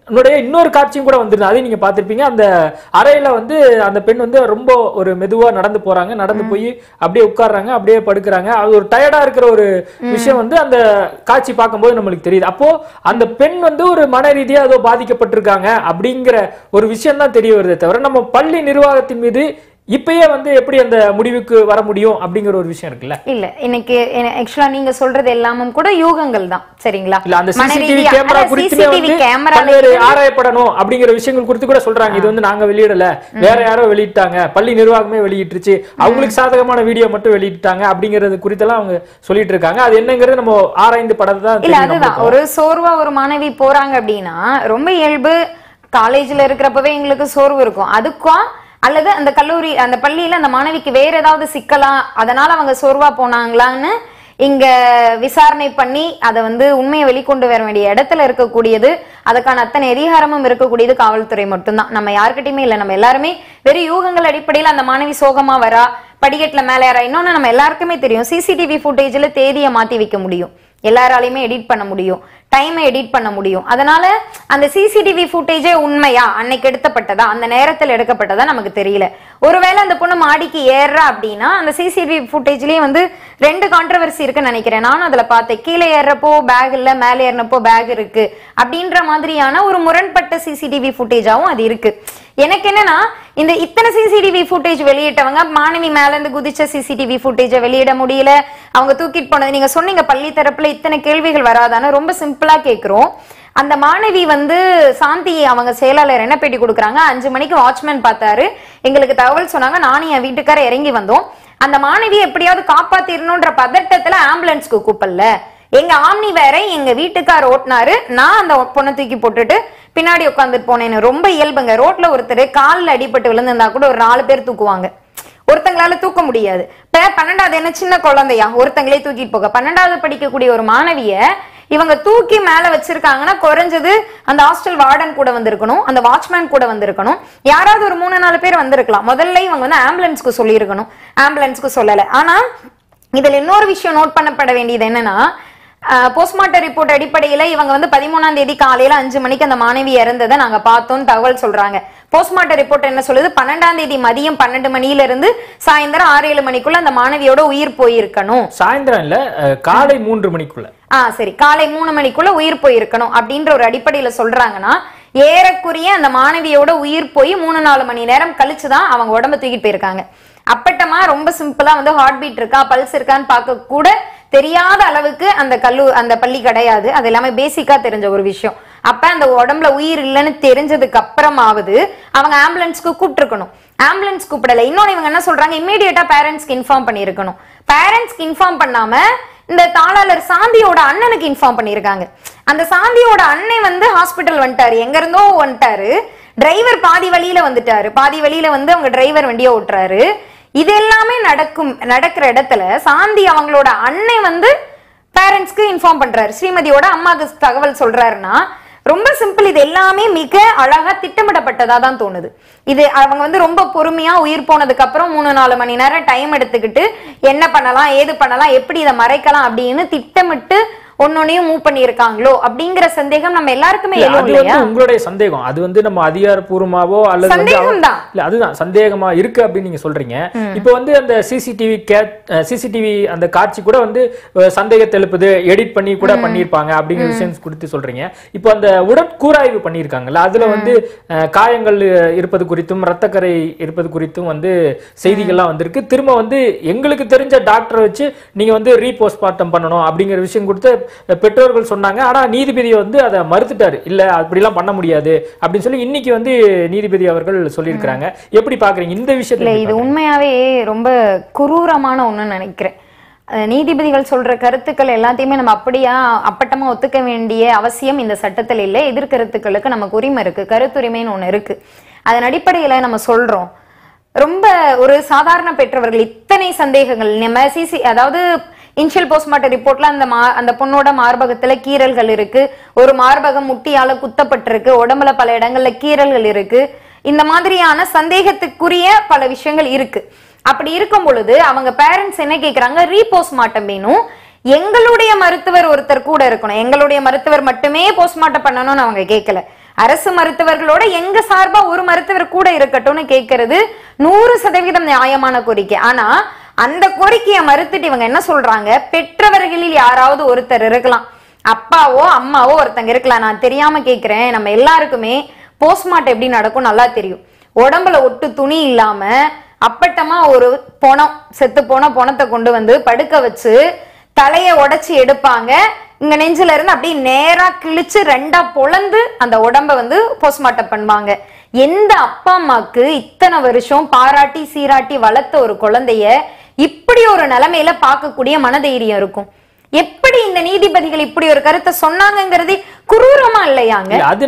இன்னொரு காட்சியும் கூட வந்துருது, அதையும் நீங்க பார்த்திருப்பீங்க. அந்த அறையில வந்து அந்த பெண் வந்து ரொம்ப ஒரு மெதுவா நடந்து போறாங்க, நடந்து போய் அப்படியே உட்கார்றாங்க, அப்படியே படுக்கிறாங்க. அது ஒரு டயர்டா இருக்கிற ஒரு விஷயம் வந்து அந்த காட்சி பார்க்கும்போது நம்மளுக்கு தெரியுது. அப்போ அந்த பெண் வந்து ஒரு மன ரீதியா ஏதோ பாதிக்கப்பட்டிருக்காங்க அப்படிங்கிற ஒரு விஷயம் தான் தெரிய வருதே தவிர நம்ம பள்ளி நிர்வாகத்தின் மீது இப்பயே வந்து எப்படி அந்த முடிவுக்கு வர முடியும் அப்படிங்கிற ஒரு விஷயம் இருக்குல்ல. இல்ல இன்னைக்கு ஆக்சுவலா நீங்க சொல்றது எல்லாமும் கூட யூகங்கள் தான், சரிங்களா? இல்ல அந்த சிசிடிவி கேமரா குறித்து வந்து ஆராயப்படணும் அப்படிங்கிற விஷயங்கள் குறித்து கூட சொல்றாங்க. இது வந்து நாங்க வெளியிடல, வேற யாரோ வெளியிட்டாங்க, பள்ளி நிர்வாகமே வெளியிட்டுருச்சு, அவங்களுக்கு சாதகமான வீடியோ மட்டும் வெளியிட்டாங்க அப்படிங்கறது குறித்தெல்லாம் அவங்க சொல்லிட்டு இருக்காங்க. அது என்னங்கிறது நம்ம ஆராய்ந்து படத்தை இல்ல அதுதான். ஒரு சோர்வா ஒரு மாணவி போறாங்க அப்படின்னா ரொம்ப இயல்பு, காலேஜ்ல இருக்கிறப்பவே எங்களுக்கு சோர்வு இருக்கும். அதுக்கும் அல்லது அந்த கல்லூரி அந்த பள்ளியில அந்த மாணவிக்கு வேற ஏதாவது சிக்கலாம், அதனால அவங்க சோர்வா போனாங்களான்னு இங்க விசாரணை பண்ணி அதை வந்து உண்மையை வெளிக்கொண்டு வர வேண்டிய இடத்துல இருக்கக்கூடியது, அதுக்கான அத்தனை அதிகாரமும் இருக்கக்கூடியது காவல்துறை மட்டும்தான். நம்ம யாருக்கிட்டையுமே இல்லை. நம்ம எல்லாருமே வெறும் யூகங்கள் அடிப்படையில் அந்த மாணவி சோகமா வரா, படிக்கட்டுல மேலே யாரா, இன்னொன்னு நம்ம எல்லாருக்குமே தெரியும் சிசிடிவி ஃபுட்டேஜ்ல தேதியை மாத்தி வைக்க முடியும், எல்லாராலையுமே எடிட் பண்ண முடியும், டைமை எடிட் பண்ண முடியும். அதனால அந்த சிசிடிவி ஃபுட்டேஜே உண்மையா, அன்னைக்கு எடுக்கப்பட்டதா, அந்த நேரத்தில் எடுக்கப்பட்டதா நமக்கு தெரியல. ஒருவேளை அந்த பொண்ணு மாடிக்கு ஏறுறா அப்படின்னா அந்த சிசிடிவி ஃபுட்டேஜ்லயே வந்து 2 கான்ட்ரவர்சி இருக்குன்னு நினைக்கிறேன். நானும் அதுல பார்த்தேன். கீழே ஏறப்போ பேக் இல்ல, மேலே ஏறினப்போ பேக் இருக்கு அப்படின்ற மாதிரியான ஒரு முரண்பட்ட சிசிடிவி ஃபுட்டேஜாவும் அது இருக்கு. எனக்கு என்னன்னா இந்த இத்தனை சிசிடிவி ஃபுட்டேஜ் வெளியிட்டவங்க மாணவி மேல இருந்து குதிச்ச சிசிடிவி ஃபுட்டேஜை வெளியிட முடியல, அவங்க தூக்கிட்டு போனது நீங்க சொன்னீங்க பள்ளி தரப்புல இத்தனை கேள்விகள் வராதான, ரொம்ப சிம்பிளா கேட்கிறோம். அந்த மாணவி வந்து சாந்தி அவங்க செயலாளர் என்ன பேட்டி கொடுக்குறாங்க, 5 மணிக்கு வாட்ச்மேன் பார்த்தாரு, எங்களுக்கு தகவல் சொன்னாங்க, நானும் என் வீட்டுக்கார இறங்கி வந்தோம், அந்த மாணவி எப்படியாவது காப்பாத்திரணும்ன்ற பதட்டத்துல ஆம்புலன்ஸ்க்கு கூப்பிடல, எங்க ஆம்னி வேற எங்க வீட்டுக்கார ஓட்டினாரு, நான் அந்த பொண்ணை தூக்கி போட்டுட்டு பின்னாடி உட்காந்துட்டு போனேன்னு. ரொம்ப இயல்புங்க. ரோட்ல ஒருத்தர் காலில் அடிபட்டு விழுந்திருந்தா கூட ஒரு 4 பேர் தூக்குவாங்க, ஒருத்தங்களால தூக்க முடியாது. இப்ப 12வது என்ன சின்ன குழந்தையா ஒருத்தங்களே தூக்கிட்டு போக, 12வது படிக்கக்கூடிய ஒரு மாணவிய இவங்க தூக்கி மேல வச்சிருக்காங்கன்னா குறைஞ்சது அந்த ஹாஸ்டல் வார்டன் கூட வந்திருக்கணும், அந்த வாட்ச்மேன் கூட வந்திருக்கணும், யாராவது ஒரு 3-4 பேர் வந்திருக்கலாம். முதல்ல இவங்க வந்து ஆம்புலன்ஸ்க்கு சொல்லியிருக்கணும், ஆம்புலன்ஸ்க்கு சொல்லல. ஆனா இதுல இன்னொரு விஷயம் நோட் பண்ணப்பட வேண்டியது என்னன்னா, போஸ்ட்மார்ட்டம் ரிப்போர்ட் அடிப்படையில இவங்க வந்து 13ஆம் தேதி காலையில 5 மணிக்கு அந்த மாணவி இறந்ததை நாங்க பார்த்தோம் தகவல் சொல்றாங்க. போஸ்ட்மார்ட்டம் ரிப்போர்ட் என்ன சொல்லுது, 12ஆம் தேதி மதியம் 12 மணியில இருந்து சாயந்தரம் 6-7 மணிக்குள்ள அந்த மாணவியோட உயிர் போயிருக்கணும். சாயந்தரம் இல்ல, காலை 3 மணிக்குள்ள. சரி, காலை 3 மணிக்குள்ள உயிர் போயிருக்கணும் அப்படின்ற ஒரு அடிப்படையில சொல்றாங்கன்னா, ஏறக்குறைய அந்த மாணவியோட உயிர் போய் 3-4 மணி நேரம் கழிச்சுதான் அவங்க உடம்ப தூக்கிட்டு போயிருக்காங்க. அப்பட்டமா ரொம்ப சிம்பிளா வந்து ஹார்ட் பீட் இருக்கா, பல்ஸ் இருக்கான்னு பார்க்க கூட தெரியாத அளவுக்கு அந்த பள்ளி கிடையாது. அது எல்லாமே பேசிக்கா தெரிஞ்ச ஒரு விஷயம். அப்ப அந்த உடம்புல உயிர் இல்லைன்னு தெரிஞ்சதுக்கு அப்புறமாவது அவங்க ஆம்புலன்ஸ்க்கு கூப்பிட்டுருக்கணும். ஆம்புலன்ஸ் கூப்பிடல. இன்னொன்னு இவங்க என்ன சொல்றாங்க, இம்மீடியட்டா பேரண்ட்ஸ்க்கு இன்ஃபார்ம் பண்ணிருக்கணும். பேரண்ட்ஸ்க்கு இன்ஃபார்ம் பண்ணாம இந்த தாளாளர் சாந்தியோட அண்ணனுக்கு இன்ஃபார்ம் பண்ணிருக்காங்க. அந்த சாந்தியோட அண்ணன் வந்து ஹாஸ்பிட்டல் வந்துட்டாரு, எங்க இருந்தோ வந்துட்டாரு, டிரைவர் பாதி வழியில வந்துட்டாரு, பாதி வழியில வந்து அவங்க டிரைவர் வண்டியை ஓட்டுறாரு. இது எல்லாமே நடக்கிற இடத்துல சாந்தி அவங்களோட அண்ணன் வந்து பேரண்ட்ஸ்க்கு இன்ஃபார்ம் பண்றாரு, ஸ்ரீமதியோட அம்மாக்கு தகவல் சொல்றாருன்னா ரொம்ப சிம்பிள். இது எல்லாமே மிக அழகா திட்டமிடப்பட்டதா தான் தோணுது. இது அவங்க வந்து ரொம்ப பொறுமையா உயிர் போனதுக்கு அப்புறம் 3-4 மணி நேரம் டைம் எடுத்துக்கிட்டு என்ன பண்ணலாம், ஏது பண்ணலாம், எப்படி இதை மறைக்கலாம் அப்படின்னு திட்டமிட்டு ஒன்னொன்னையும் மூவ் பண்ணியிருக்காங்களோ அப்படிங்கிற சந்தேகம் நம்ம எல்லாருக்குமே உங்களுடைய சந்தேகம். அது வந்து நம்ம அதிகாரப்பூர்வமாவோ அல்லது இல்ல அதுதான் சந்தேகமா இருக்கு அப்படின்னு நீங்க சொல்றீங்க. இப்போ வந்து அந்த சிசிடிவி அந்த காட்சி கூட வந்து சந்தேகத்தை எழுப்புது, எடிட் பண்ணி கூட பண்ணிருப்பாங்க அப்படிங்கிற விஷயம் குறித்து சொல்றீங்க. இப்போ அந்த உடற்கூராய்வு பண்ணியிருக்காங்கல்ல, அதுல வந்து காயங்கள் இருப்பது குறித்தும் ரத்தக்கரை இருப்பது குறித்தும் வந்து செய்திகள்லாம் வந்திருக்கு. திரும்ப வந்து எங்களுக்கு தெரிஞ்ச டாக்டரை வச்சு நீங்க வந்து ரீபோஸ்ட்மார்ட்டம் பண்ணணும் அப்படிங்கிற விஷயம் கொடுத்து பெற்றோர்கள் சொன்னாங்க. ஆனா நீதிபதி வந்து அதை மறுத்துட்டாரு, இல்ல அப்படிலாம் பண்ண முடியாது அப்படின்னு சொல்லி இன்னைக்கு வந்து நீதிபதி அவர்கள் சொல்லியிருக்கிறாங்க. எப்படி பாக்குறீங்க இந்த விஷயத்துல? இது உண்மையாவே ரொம்ப குரூரமான ஒண்ணு நினைக்கிறேன். நீதிபதிகள் சொல்ற கருத்துக்கள் எல்லாத்தையுமே நம்ம அப்படியா அப்பட்டமா ஒத்துக்க வேண்டிய அவசியம் இந்த சட்டத்தில் இல்லை. எதிர்கருத்துக்களுக்கு நமக்கு உரிமை இருக்கு, கருத்துரிமைன்னு ஒண்ணு இருக்கு. அதன் அடிப்படையில நம்ம சொல்றோம். ரொம்ப ஒரு சாதாரண பெற்றவர்கள் இத்தனை சந்தேகங்கள் நம்ம அதாவது இனிஷியல் போஸ்ட்மார்ட்டம் ரிப்போர்ட்ல அந்த பொண்ணோட மார்பகத்துல கீறல்கள் இருக்கு, ஒரு மார்பகம் முட்டியால குத்தப்பட்டிருக்கு, உடம்புல பல இடங்கள்ல கீறல்கள் இருக்கு, இந்த மாதிரியான சந்தேகத்துக்குரிய பல விஷயங்கள் இருக்கு. அப்படி இருக்கும் பொழுது அவங்க பேரண்ட்ஸ் என்ன கேக்குறாங்க, ரீபோஸ்ட்மார்ட்டம் வேணும், எங்களுடைய மருத்துவர் ஒருத்தர் கூட இருக்கணும், எங்களுடைய மருத்துவர் மட்டுமே போஸ்ட்மார்ட்டம் பண்ணணும்னு அவங்க கேட்கல. அரசு மருத்துவர்களோட எங்க சார்பா ஒரு மருத்துவர் கூட இருக்கட்டும்னு கேட்கறது 100% நியாயமான கோரிக்கை. ஆனா அந்த கோரிக்கையை மறுத்துட்டு இவங்க என்ன சொல்றாங்க, பெற்றவர்களில் யாராவது ஒருத்தர் இருக்கலாம், அப்பாவோ அம்மாவோ ஒருத்தங்க இருக்கலாம். நான் தெரியாம கேக்குறேன், நம்ம எல்லாருக்குமே போஸ்ட்மார்ட்டம் எப்படி நடக்கும் நல்லா தெரியும். உடம்புல ஒட்டு துணி இல்லாம அப்பட்டமா ஒரு பொணம், செத்து போன பொணத்தை கொண்டு வந்து படுக்க வச்சு தலைய உடைச்சு எடுப்பாங்க. இங்க நெஞ்சில இருந்து அப்படியே நேரா கிழிச்சு 2ஆ பொளந்து அந்த உடம்ப வந்து போஸ்ட்மார்ட்டம் பண்ணுவாங்க. எந்த அப்பா அம்மாக்கு இத்தனை வருஷம் பாராட்டி சீராட்டி வளர்த்த ஒரு குழந்தைய இப்படி ஒரு நிலைமையில பார்க்கக்கூடிய மனதைரியம் இருக்கும்? எப்படி இந்த நீதிபதிகள் இப்படி ஒரு கருத்தை சொன்னாங்கிறது குரூரமா இல்லையாங்க?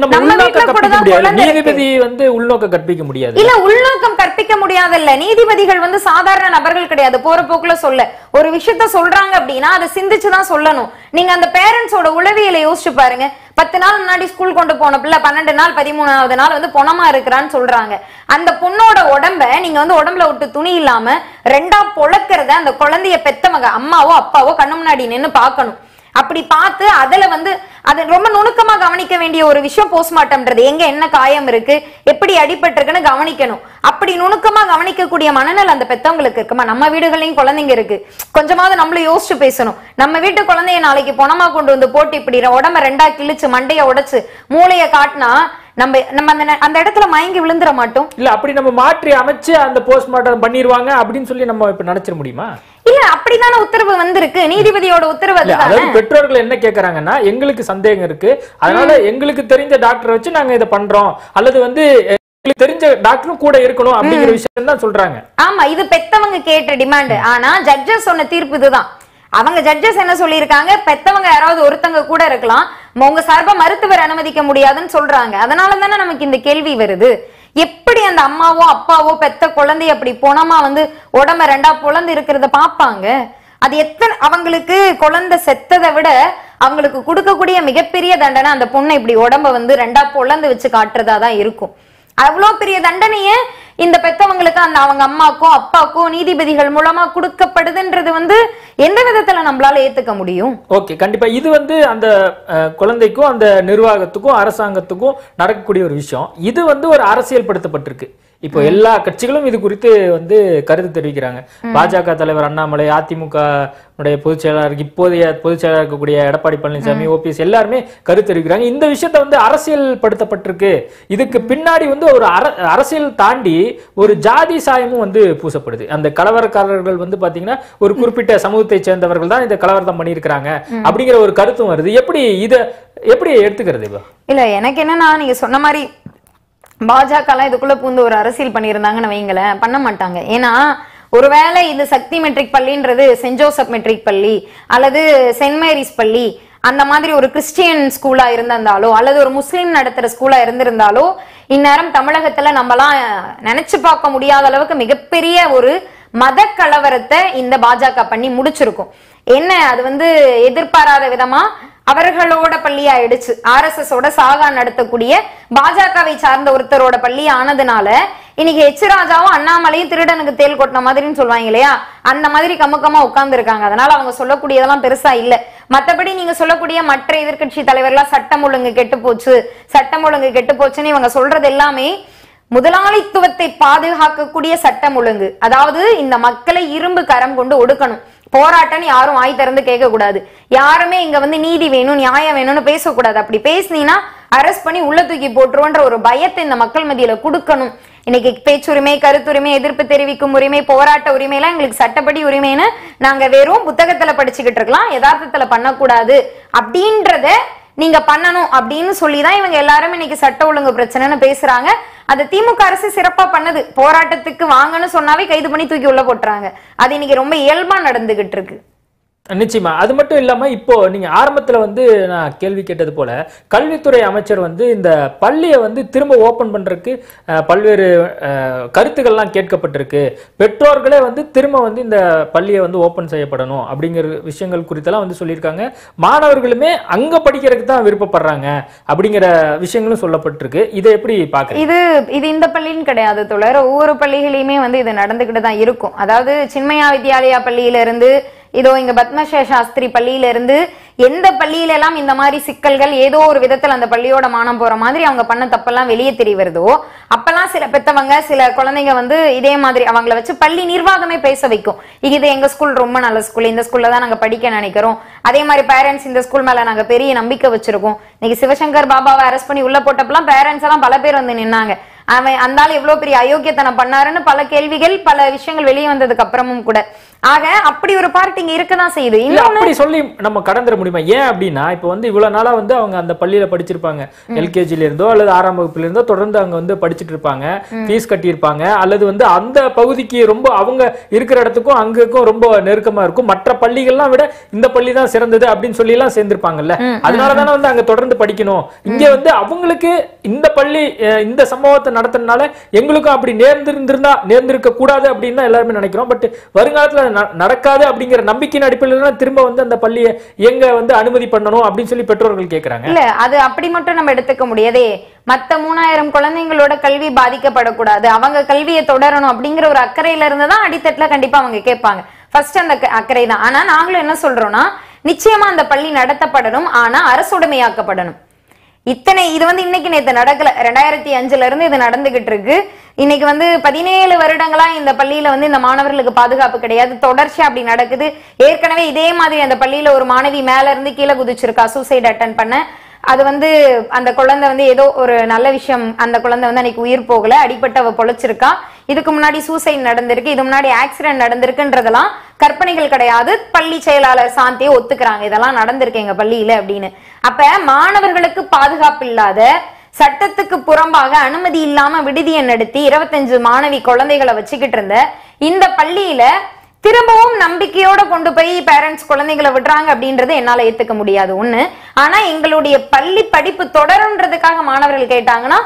நீதிபதி வந்து உள்நோக்கம் கற்பிக்க முடியாது. இல்ல, உள்நோக்கம் கற்பிக்க முடியாதுல்ல. நீதிபதிகள் வந்து சாதாரண நபர்கள் கிடையாது. போற போக்குல சொல்ல ஒரு விஷயத்த சொல்றாங்க அப்படின்னா அதை சிந்திச்சுதான் சொல்லணும். நீங்க அந்த பேரண்ட்ஸோட உளவியலை யோசிச்சு பாருங்க. 10 நாள் முன்னாடி ஸ்கூல் கொண்டு போன பிள்ளை 12 நாள் 13வது நாள் வந்து பொணமா இருக்கிறான்னு சொல்றாங்க. அந்த பொண்ணோட உடம்ப நீங்க வந்து உடம்புல விட்டு துணி இல்லாம 2ஆ பொளக்கிறத அந்த குழந்தைய பெத்தவங்க அம்மாவோ அப்பாவோ கண்ணு முன்னாடி நின்னு பார்க்கணும். அப்படி பார்த்து அதுல வந்து அது ரொம்ப நுணுக்கமா கவனிக்க வேண்டிய ஒரு விஷயம் போஸ்ட்மார்ட்டம்ன்றது. எங்க என்ன காயம் இருக்கு, எப்படி அடிபட்டு இருக்குன்னு கவனிக்கணும். அப்படி நுணுக்கமா கவனிக்கக்கூடிய மனநல அந்த பெத்தவங்களுக்கு இருக்குமா? நம்ம வீடுகளையும் குழந்தைங்க இருக்கு, கொஞ்சமாவது நம்மளும் யோசிச்சு பேசணும். நம்ம வீட்டு குழந்தைய நாளைக்கு பொணமா கொண்டு வந்து போட்டு இப்படி உடம்ப 2ஆ கிழிச்சு மண்டைய உடைச்சு மூளைய காட்டினா நம்ம அந்த இடத்துல மயங்கி விழுந்துட மாட்டோம். இல்ல, அப்படி நம்ம மாற்றி அமைச்சு அந்த போஸ்ட்மார்ட்டம் பண்ணிடுவாங்க அப்படின்னு சொல்லி நம்ம இப்ப நினைச்சிட முடியுமா? இல்ல, அப்படித்தான உத்தரவு வந்திருக்கு, நீதிபதியோட உத்தரவு. அதாவது பெற்றோர்கள் என்ன கேக்குறாங்கன்னா, எங்களுக்கு சந்தேகம் இருக்கு, அதனால எங்களுக்கு தெரிஞ்ச டாக்டரை வச்சு நாங்க இதை பண்றோம், அல்லது வந்து தெரிஞ்ச டாக்டரும் கூட இருக்கணும் அப்படிங்கிற விஷயம் தான் சொல்றாங்க. ஆமா, இது பெத்தவங்க கேட்ட டிமாண்ட். ஆனா ஜட்ஜஸ் சொன்ன தீர்ப்பு இதுதான். அவங்க ஜட்ஜஸ் என்ன சொல்லியிருக்காங்க, பெத்தவங்க யாராவது ஒருத்தங்க கூட இருக்கலாம், உங்க சார்பா மருத்துவர் அனுமதிக்க முடியாதுன்னு சொல்றாங்க. அதனால தானே நமக்கு இந்த கேள்வி வருது. எப்படி அந்த அம்மாவோ அப்பாவோ பெத்த குழந்தை அப்படி பொணமா வந்து உடம்ப 2ஆ பொளந்து இருக்கிறத பாப்பாங்க? அது எத்தனை அவங்களுக்கு குழந்தை செத்ததை விட அவங்களுக்கு கொடுக்கக்கூடிய மிகப்பெரிய தண்டனை அந்த பொண்ணை இப்படி உடம்ப வந்து 2ஆ பொளந்து வச்சு காட்டுறதா தான் இருக்கும். அவ்வளவு பெரிய தண்டனைய இந்த பெத்தவங்களுக்கு அந்த அவங்க அம்மாக்கோ அப்பாக்கோ நீதிபதிகள் மூலமா கொடுக்கப்படுதுன்றது வந்து எந்த விதத்துல நம்மளால ஏத்துக்க முடியும்? ஓகே, கண்டிப்பா இது வந்து அந்த குழந்தைக்கும் அந்த நிர்வாகத்துக்கும் அரசாங்கத்துக்கும் நடக்கக்கூடிய ஒரு விஷயம். இது வந்து ஒரு அரசியல் படுத்தப்பட்டிருக்கு. இப்போ எல்லா கட்சிகளும் இது குறித்து வந்து கருத்து தெரிவிக்கிறாங்க. பாஜக தலைவர் அண்ணாமலை, அதிமுக பொதுச் செயலாளர், இப்போதைய பொதுச் செயலாளர் இருக்கக்கூடிய எடப்பாடி பழனிசாமி, ஓபிஎஸ் எல்லாருமே கருத்து தெரிவிக்கிறாங்க. இந்த விஷயத்த வந்து அரசியல் படுத்தப்பட்டிருக்கு. இதுக்கு பின்னாடி வந்து ஒரு அரசியல் தாண்டி ஒரு ஜாதி சாயமும் வந்து பூசப்படுது. அந்த கலவரக்காரர்கள் வந்து பாத்தீங்கன்னா ஒரு குறிப்பிட்ட சமூகத்தை சேர்ந்தவர்கள் தான் இந்த கலவரம் பண்ணியிருக்கிறாங்க அப்படிங்கிற ஒரு கருத்தும் வருது. எப்படி எடுத்துக்கிறது? இல்ல, எனக்கு என்னன்னா நீங்க சொன்ன மாதிரி பாஜக எல்லாம் இதுக்குள்ள பூந்து ஒரு அரசியல் பண்ணியிருந்தாங்கன்னு வைங்களேன், பண்ண மாட்டாங்க. ஏன்னா ஒருவேளை இது சக்தி மெட்ரிக் பள்ளின்றது சென்ட் ஜோசப் மெட்ரிக் பள்ளி அல்லது சென்ட் மேரிஸ் பள்ளி அந்த மாதிரி ஒரு கிறிஸ்டியன் ஸ்கூலா இருந்திருந்தாலோ அல்லது ஒரு முஸ்லீம் நடத்துற ஸ்கூலா இருந்திருந்தாலோ இந்நேரம் தமிழகத்துல நம்மலாம் நினைச்சு பார்க்க முடியாத அளவுக்கு மிகப்பெரிய ஒரு மத கலவரத்தை இந்த பாஜக பண்ணி முடிச்சிருக்கும். என்ன அது வந்து எதிர்பாராத விதமா அவர்களோட பள்ளி ஆயிடுச்சு. RSS ஓட சாகா நடத்தக்கூடிய பாஜகவை சார்ந்த ஒருத்தரோட பள்ளி ஆனதுனால இன்னைக்கு ராஜாவும் அண்ணாமலையும் திருடனுக்கு தேல் கொட்டின மாதிரின்னு சொல்லுவாங்க இல்லையா, அந்த மாதிரி கமுக்கமா உட்கார்ந்து இருக்காங்க. அதனால அவங்க சொல்லக்கூடியதெல்லாம் பெருசா இல்ல. மத்தபடி நீங்க சொல்லக்கூடிய மற்ற எதிர்கட்சி தலைவர்களா சட்டம் ஒழுங்கு கெட்டு போச்சுன்னு இவங்க சொல்றது எல்லாமே முதலாளித்துவத்தை பாதுகாக்கக்கூடிய சட்டம் ஒழுங்கு. அதாவது இந்த மக்களை இரும்பு கரம் கொண்டு ஒடுக்கணும். போராட்டம் யாரும் வாய் திறந்து கேட்க கூடாது. யாருமே இங்க வந்து நீதி வேணும் நியாயம் வேணும்னு பேசக்கூடாது. அப்படி பேசினீங்கன்னா அரெஸ்ட் பண்ணி உள்ள தூக்கி போட்டுருவோன்ற ஒரு பயத்தை இந்த மக்கள் மத்தியில கொடுக்கணும். இன்னைக்கு பேச்சுரிமை, கருத்துரிமை, எதிர்ப்பு தெரிவிக்கும் உரிமை, போராட்ட உரிமை எல்லாம் எங்களுக்கு சட்டப்படி உரிமைன்னு நாங்க வெறும் புத்தகத்துல படிச்சுக்கிட்டு இருக்கலாம், யதார்த்தத்துல பண்ணக்கூடாது அப்படின்றத நீங்க பண்ணணும் அப்படின்னு சொல்லிதான் இவங்க எல்லாரும் இன்னைக்கு சட்ட ஒழுங்கு பிரச்சனைன்னு பேசுறாங்க. அது திமுக அரசு சிறப்பா பண்ணது. போராட்டத்துக்கு வாங்கன்னு சொன்னாவே கைது பண்ணி தூக்கி உள்ள போட்டுறாங்க. அது இன்னைக்கு ரொம்ப இயல்பா நடந்துகிட்டு இருக்கு. நிச்சயமா. அது மட்டும் இல்லாம இப்போ நீங்க ஆரம்பத்துல வந்து நான் கேள்வி கேட்டது போல கல்வித்துறை அமைச்சர் வந்து இந்த பள்ளியை வந்து திரும்ப ஓபன் பண்றதுக்கு பல்வேறு கருத்துக்கள்லாம் கேட்கப்பட்டிருக்கு. பெற்றோர்களே வந்து திரும்ப வந்து இந்த பள்ளியை வந்து ஓபன் செய்யப்படணும் அப்படிங்கிற விஷயங்கள் குறித்தெல்லாம் வந்து சொல்லியிருக்காங்க. மாணவர்களுமே அங்க படிக்கிறதுக்கு தான் விருப்பப்படுறாங்க அப்படிங்கிற விஷயங்களும் சொல்லப்பட்டிருக்கு. இதை எப்படி பாக்குறீங்க? இது இந்த பள்ளின்னு கிடையாது தோழர், ஒவ்வொரு பள்ளிகளையுமே வந்து இது நடந்துகிட்டு தான் இருக்கும். அதாவது சின்மயா வித்யாலயா பள்ளியில இருந்து இதோ இங்க பத்மஸ்ரீ சாஸ்திரி பள்ளியில இருந்து எந்த பள்ளியில எல்லாம் இந்த மாதிரி சிக்கல்கள் ஏதோ ஒரு விதத்துல அந்த பள்ளியோட மானம் போற மாதிரி அவங்க பண்ண தப்பெல்லாம் வெளியே தெரிய வருதோ அப்பெல்லாம் சில பெத்தவங்க சில குழந்தைங்க வந்து இதே மாதிரி அவங்கள வச்சு பள்ளி நிர்வாகமே பேச வைக்கும். இது எங்க ஸ்கூல் ரொம்ப நல்ல ஸ்கூல், இந்த ஸ்கூல்ல தான் நாங்க படிக்க நினைக்கிறோம். அதே மாதிரி பேரண்ட்ஸ் இந்த ஸ்கூல் மேல நாங்க பெரிய நம்பிக்கை வச்சிருக்கோம். இன்னைக்கு சிவசங்கர் பாபாவை அரெஸ்ட் பண்ணி உள்ள போட்டப்பெல்லாம் பேரண்ட்ஸ் எல்லாம் பல பேர் வந்து நின்னாங்க. அவன் அந்த எவ்வளவு பெரிய அயோக்கியத்தனம் பண்ணாருன்னு பல கேள்விகள் பல விஷயங்கள் வெளியே வந்ததுக்கு அப்புறமும் கூட. ஆக அப்படி ஒரு பார்ட் இங்க இருக்கதான் செய்யுது. அப்படி சொல்லி நம்ம கடந்துட முடியுமா? ஏன் அப்படின்னா இப்ப வந்து இவ்வளவு நாளா வந்து அவங்க அந்த பள்ளியில படிச்சிருப்பாங்க, எல்கேஜில இருந்தோ அல்லது 6ஆம் வகுப்புல இருந்தோ தொடர்ந்து அங்க வந்து படிச்சுட்டு இருப்பாங்க, ஃபீஸ் கட்டி இருப்பாங்க, அல்லது வந்து அந்த பகுதிக்கு ரொம்ப அவங்க இருக்கிற இடத்துக்கும் அங்கக்கும் ரொம்ப நெருக்கமா இருக்கும், மற்ற பள்ளிகள்லாம் விட இந்த பள்ளி தான் சிறந்தது அப்படின்னு சொல்லி எல்லாம் சேர்ந்திருப்பாங்கல்ல. அதனாலதானே வந்து அங்க தொடர்ந்து படிக்கணும். இங்க வந்து அவங்களுக்கு இந்த பள்ளி இந்த சம்பவத்தை நடத்தினால எங்களுக்கும் அப்படி நேர்ந்திருக்க கூடாது அப்படின்னு தான் எல்லாருமே நினைக்கிறோம். பட் வருங்காலத்துல நடக்காது அப்படிங்கிற நம்பிக்கையின் அடிப்படையில் திரும்ப வந்து அந்த பள்ளியை எங்க வந்து அனுமதி பண்ணணும் அப்படின்னு சொல்லி பெற்றோர்கள் கேட்கறாங்க. இல்ல அது அப்படி மட்டும் நம்ம எடுத்துக்க முடியாதே. மத்த 3000 குழந்தைங்களோட கல்வி பாதிக்கப்படக்கூடாது, அவங்க கல்வியை தொடரணும் அப்படிங்கிற ஒரு அக்கறையில இருந்துதான் அடித்தட்டுல கண்டிப்பா அவங்க கேட்பாங்க. ஃபர்ஸ்ட் அந்த அக்கறை தான். ஆனா நாங்களும் என்ன சொல்றோம்னா நிச்சயமா அந்த பள்ளி நடத்தப்படணும், ஆனா அரசுடைமையாக்கப்படணும். இது வந்து இன்னைக்கு நேத்து நடக்கல, 2005ல இருந்து இது நடந்துகிட்டு இருக்கு. இன்னைக்கு வந்து 17 வருடங்களா இந்த பள்ளியில வந்து இந்த மாணவர்களுக்கு பாதுகாப்பு கிடையாது, தொடர்ச்சியா அப்படி நடக்குது. ஏற்கனவே இதே மாதிரி அந்த பள்ளியில ஒரு மாணவி மேல இருந்து கீழே குதிச்சிருக்கா சூசைட் அட்டன் பண்ண. அது வந்து அந்த குழந்தை வந்து ஏதோ ஒரு நல்ல விஷயம், அந்த குழந்தை வந்து அன்னைக்கு உயிர் போகல, அடிப்பட்டு அவ பொழைச்சிருக்கா. இதுக்கு முன்னாடி சூசைட் நடந்திருக்கு, இது முன்னாடி ஆக்சிடென்ட் நடந்திருக்குன்றதெல்லாம் கற்பனைகள் கிடையாது. பள்ளி செயலாளர் சாந்தியை ஒத்துக்கிறாங்க, இதெல்லாம் நடந்திருக்கு எங்க பள்ளியில அப்படின்னு. அப்ப மாணவர்களுக்கு பாதுகாப்பு இல்லாத, சட்டத்துக்கு புறம்பாக அனுமதி இல்லாம விடுதியை நடத்தி 25 மாணவி குழந்தைகளை வச்சுக்கிட்டு இருந்த இந்த பள்ளியில திரும்பவும் நம்பிக்கையோட கொண்டு போய் பேரண்ட்ஸ் குழந்தைகளை விடுறாங்க அப்படின்றது என்னால ஏத்துக்க முடியாது ஒண்ணு. ஆனா எங்களுடைய பள்ளி படிப்பு தொடரும்ன்றதுக்காக மாணவர்கள் கேட்டாங்கன்னா